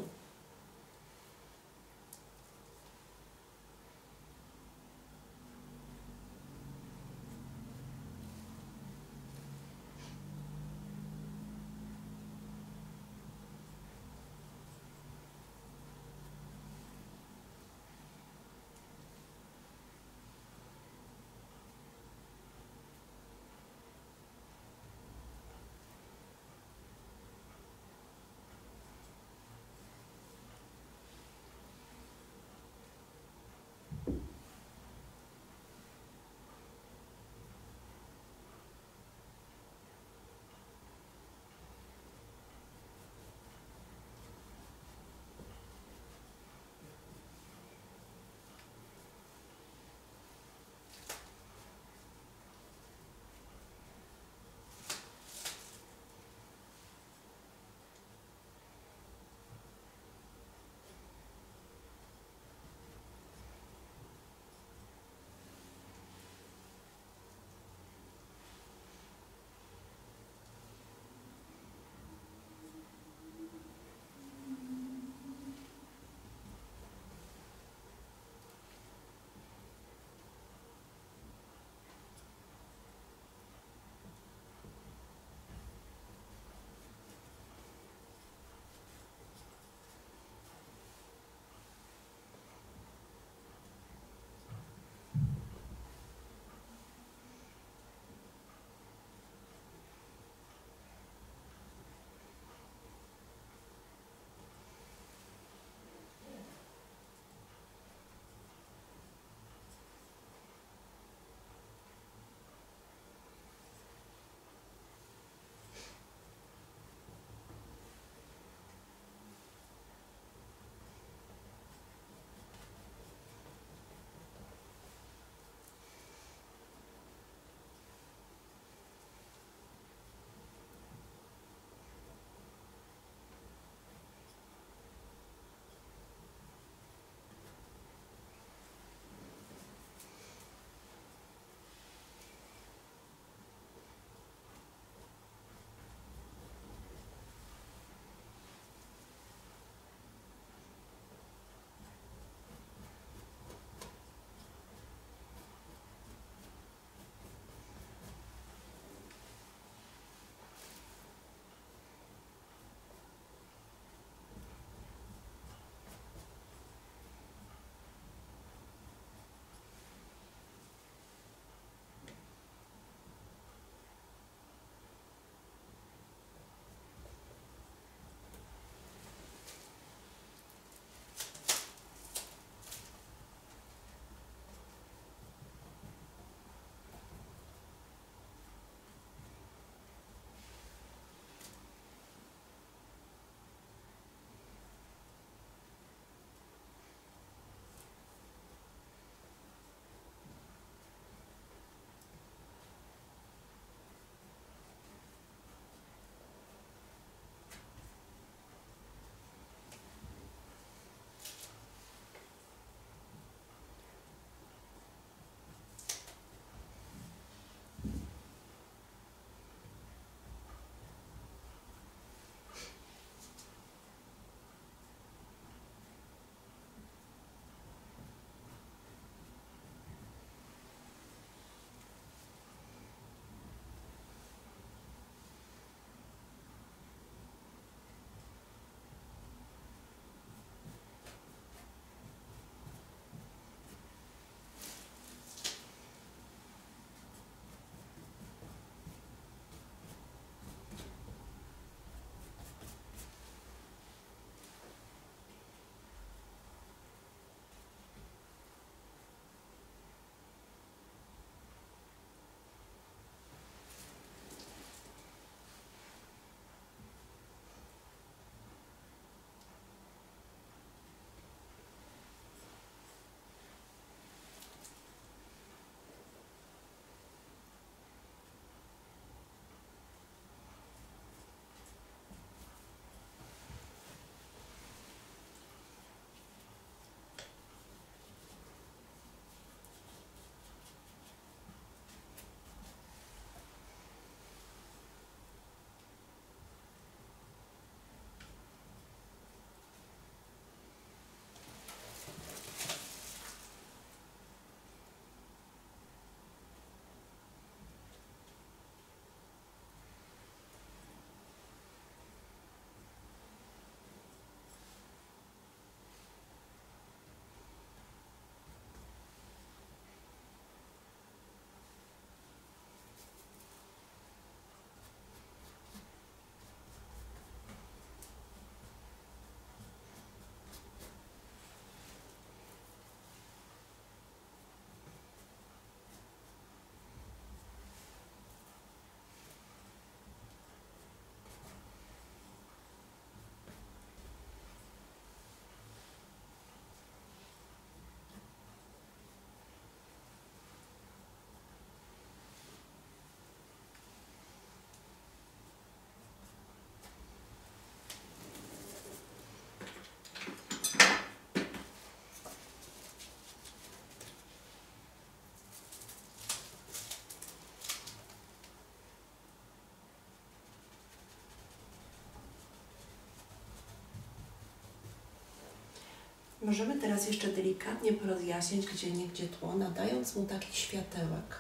S1: Możemy teraz jeszcze delikatnie porozjaśnić gdzieniegdzie tło, nadając mu takich światełek.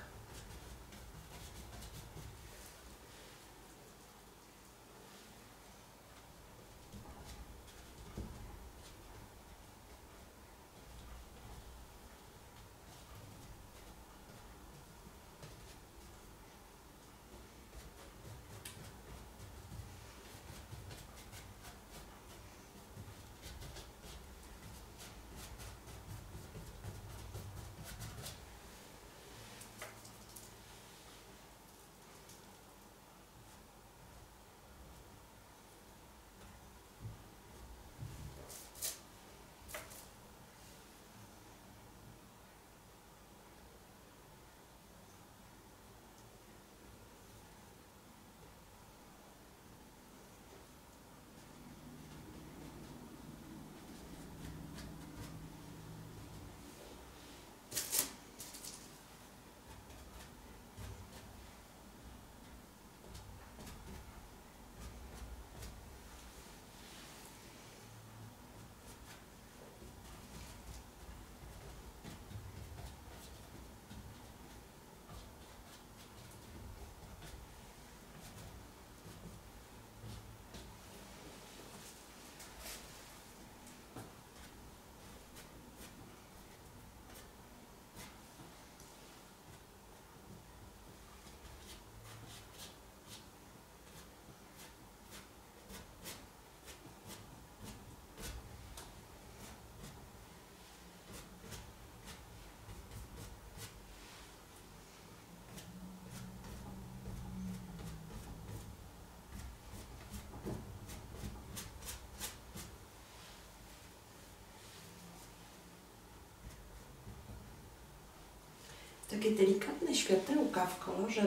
S1: Takie delikatne światełka w kolorze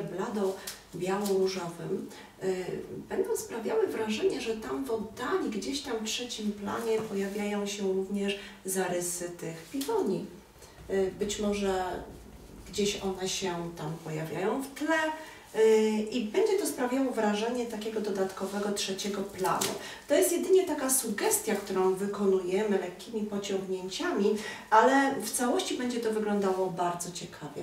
S1: blado-biało-różowym będą sprawiały wrażenie, że tam w oddali, gdzieś tam w trzecim planie pojawiają się również zarysy tych piwoni. Być może gdzieś one się tam pojawiają w tle i będzie to sprawiało wrażenie takiego dodatkowego trzeciego planu. To jest jedynie taka sugestia, którą wykonujemy lekkimi pociągnięciami, ale w całości będzie to wyglądało bardzo ciekawie.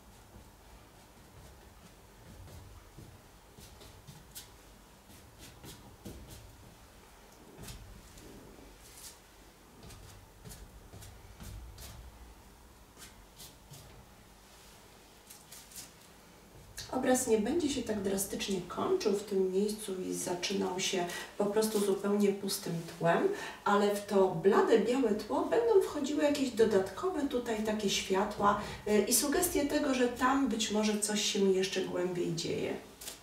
S1: Obraz nie będzie się tak drastycznie kończył w tym miejscu i zaczynał się po prostu zupełnie pustym tłem, ale w to blade, białe tło będą wchodziły jakieś dodatkowe tutaj takie światła i sugestie tego, że tam być może coś się jeszcze głębiej dzieje.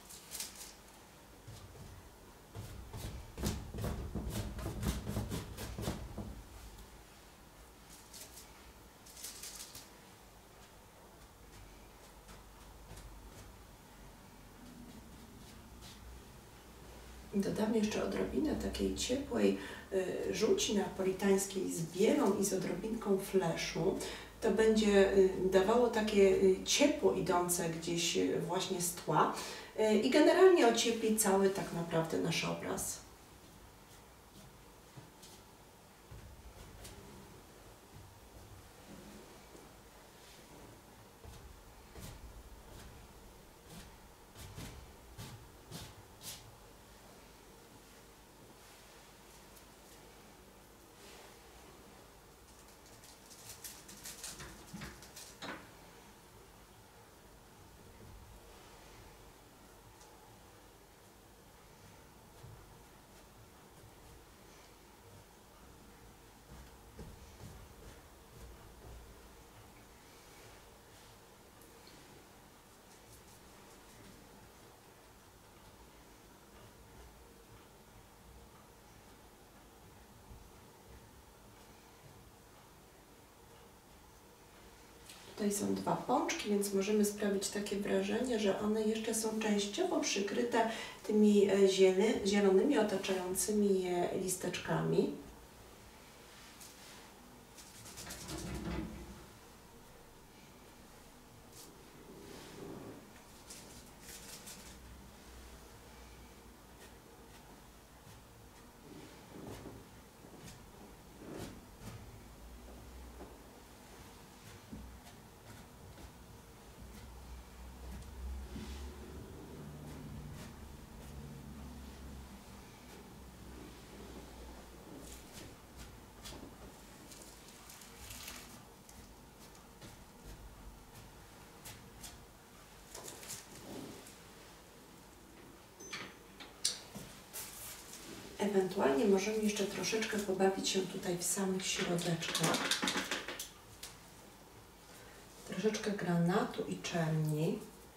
S1: Dodam jeszcze odrobinę takiej ciepłej żółci neapolitańskiej z bielą i z odrobinką fleszu. To będzie dawało takie ciepło idące gdzieś właśnie z tła i generalnie ociepli cały tak naprawdę nasz obraz. Tutaj są dwa pączki, więc możemy sprawić takie wrażenie, że one jeszcze są częściowo przykryte tymi zielonymi otaczającymi je listeczkami. Ewentualnie możemy jeszcze troszeczkę pobawić się tutaj w samych środeczkach. Troszeczkę granatu i czerni.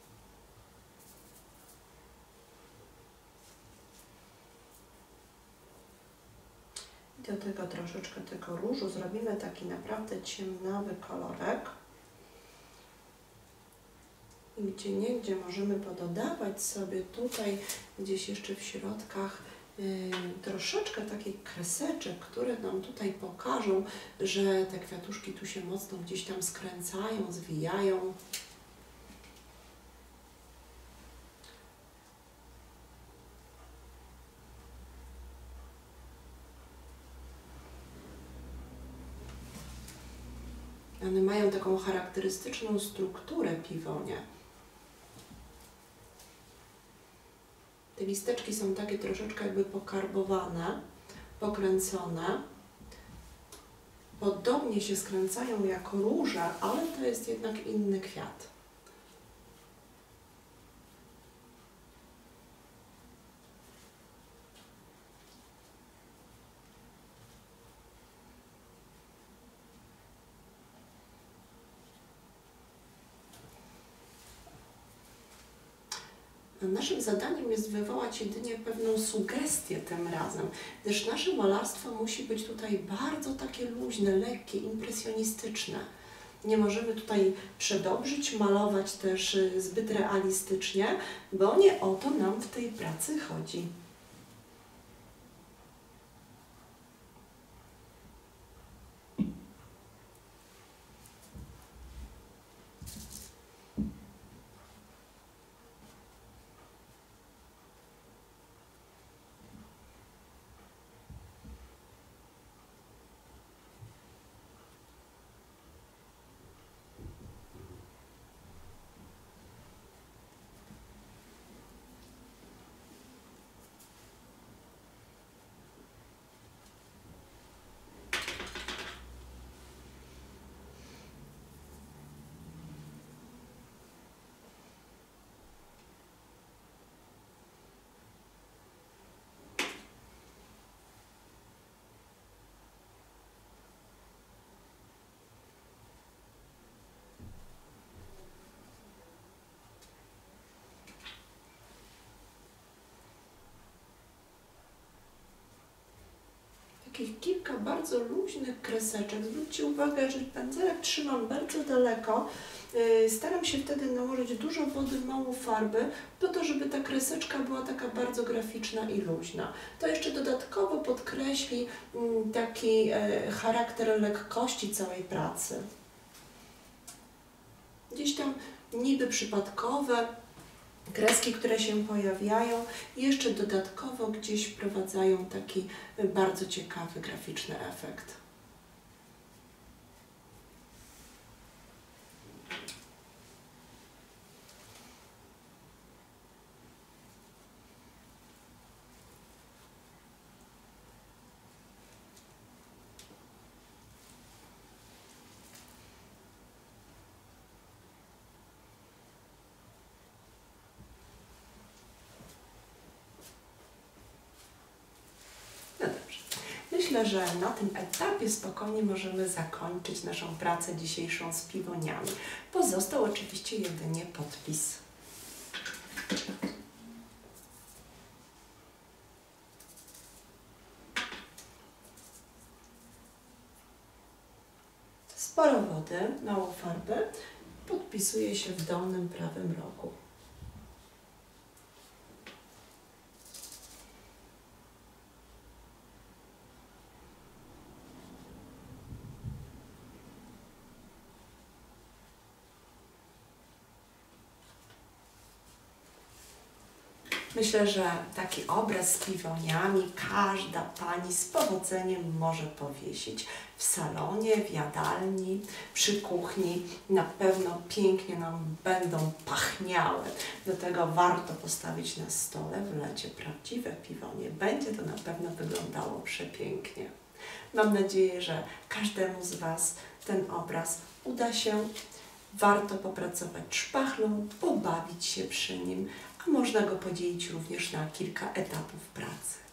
S1: Do tego troszeczkę tego różu zrobimy taki naprawdę ciemnawy kolorek. I gdzieniegdzie możemy pododawać sobie tutaj gdzieś jeszcze w środkach troszeczkę takich kreseczek, które nam tutaj pokażą, że te kwiatuszki tu się mocno gdzieś tam skręcają, zwijają. One mają taką charakterystyczną strukturę piwonie. Te listeczki są takie troszeczkę jakby pokarbowane, pokręcone. Podobnie się skręcają jak róże, ale to jest jednak inny kwiat. Naszym zadaniem jest wywołać jedynie pewną sugestię tym razem, gdyż nasze malarstwo musi być tutaj bardzo takie luźne, lekkie, impresjonistyczne. Nie możemy tutaj przedobrzyć, malować też zbyt realistycznie, bo nie o to nam w tej pracy chodzi. Takich kilka bardzo luźnych kreseczek. Zwróćcie uwagę, że pędzelek trzymam bardzo daleko. Staram się wtedy nałożyć dużo wody, mało farby, po to, żeby ta kreseczka była taka bardzo graficzna i luźna. To jeszcze dodatkowo podkreśli taki charakter lekkości całej pracy. Gdzieś tam niby przypadkowe kreski, które się pojawiają, jeszcze dodatkowo gdzieś wprowadzają taki bardzo ciekawy, graficzny efekt. No dobrze. Myślę, że na tym etapie spokojnie możemy zakończyć naszą pracę dzisiejszą z piwoniami. Pozostał oczywiście jedynie podpis. Sporo wody, mało farby. Podpisuje się w dolnym prawym rogu. Myślę, że taki obraz z piwoniami każda pani z powodzeniem może powiesić w salonie, w jadalni, przy kuchni. Na pewno pięknie nam będą pachniały. Do tego warto postawić na stole w lecie prawdziwe piwonie. Będzie to na pewno wyglądało przepięknie. Mam nadzieję, że każdemu z Was ten obraz uda się. Warto popracować szpachlą, pobawić się przy nim, a można go podzielić również na kilka etapów pracy.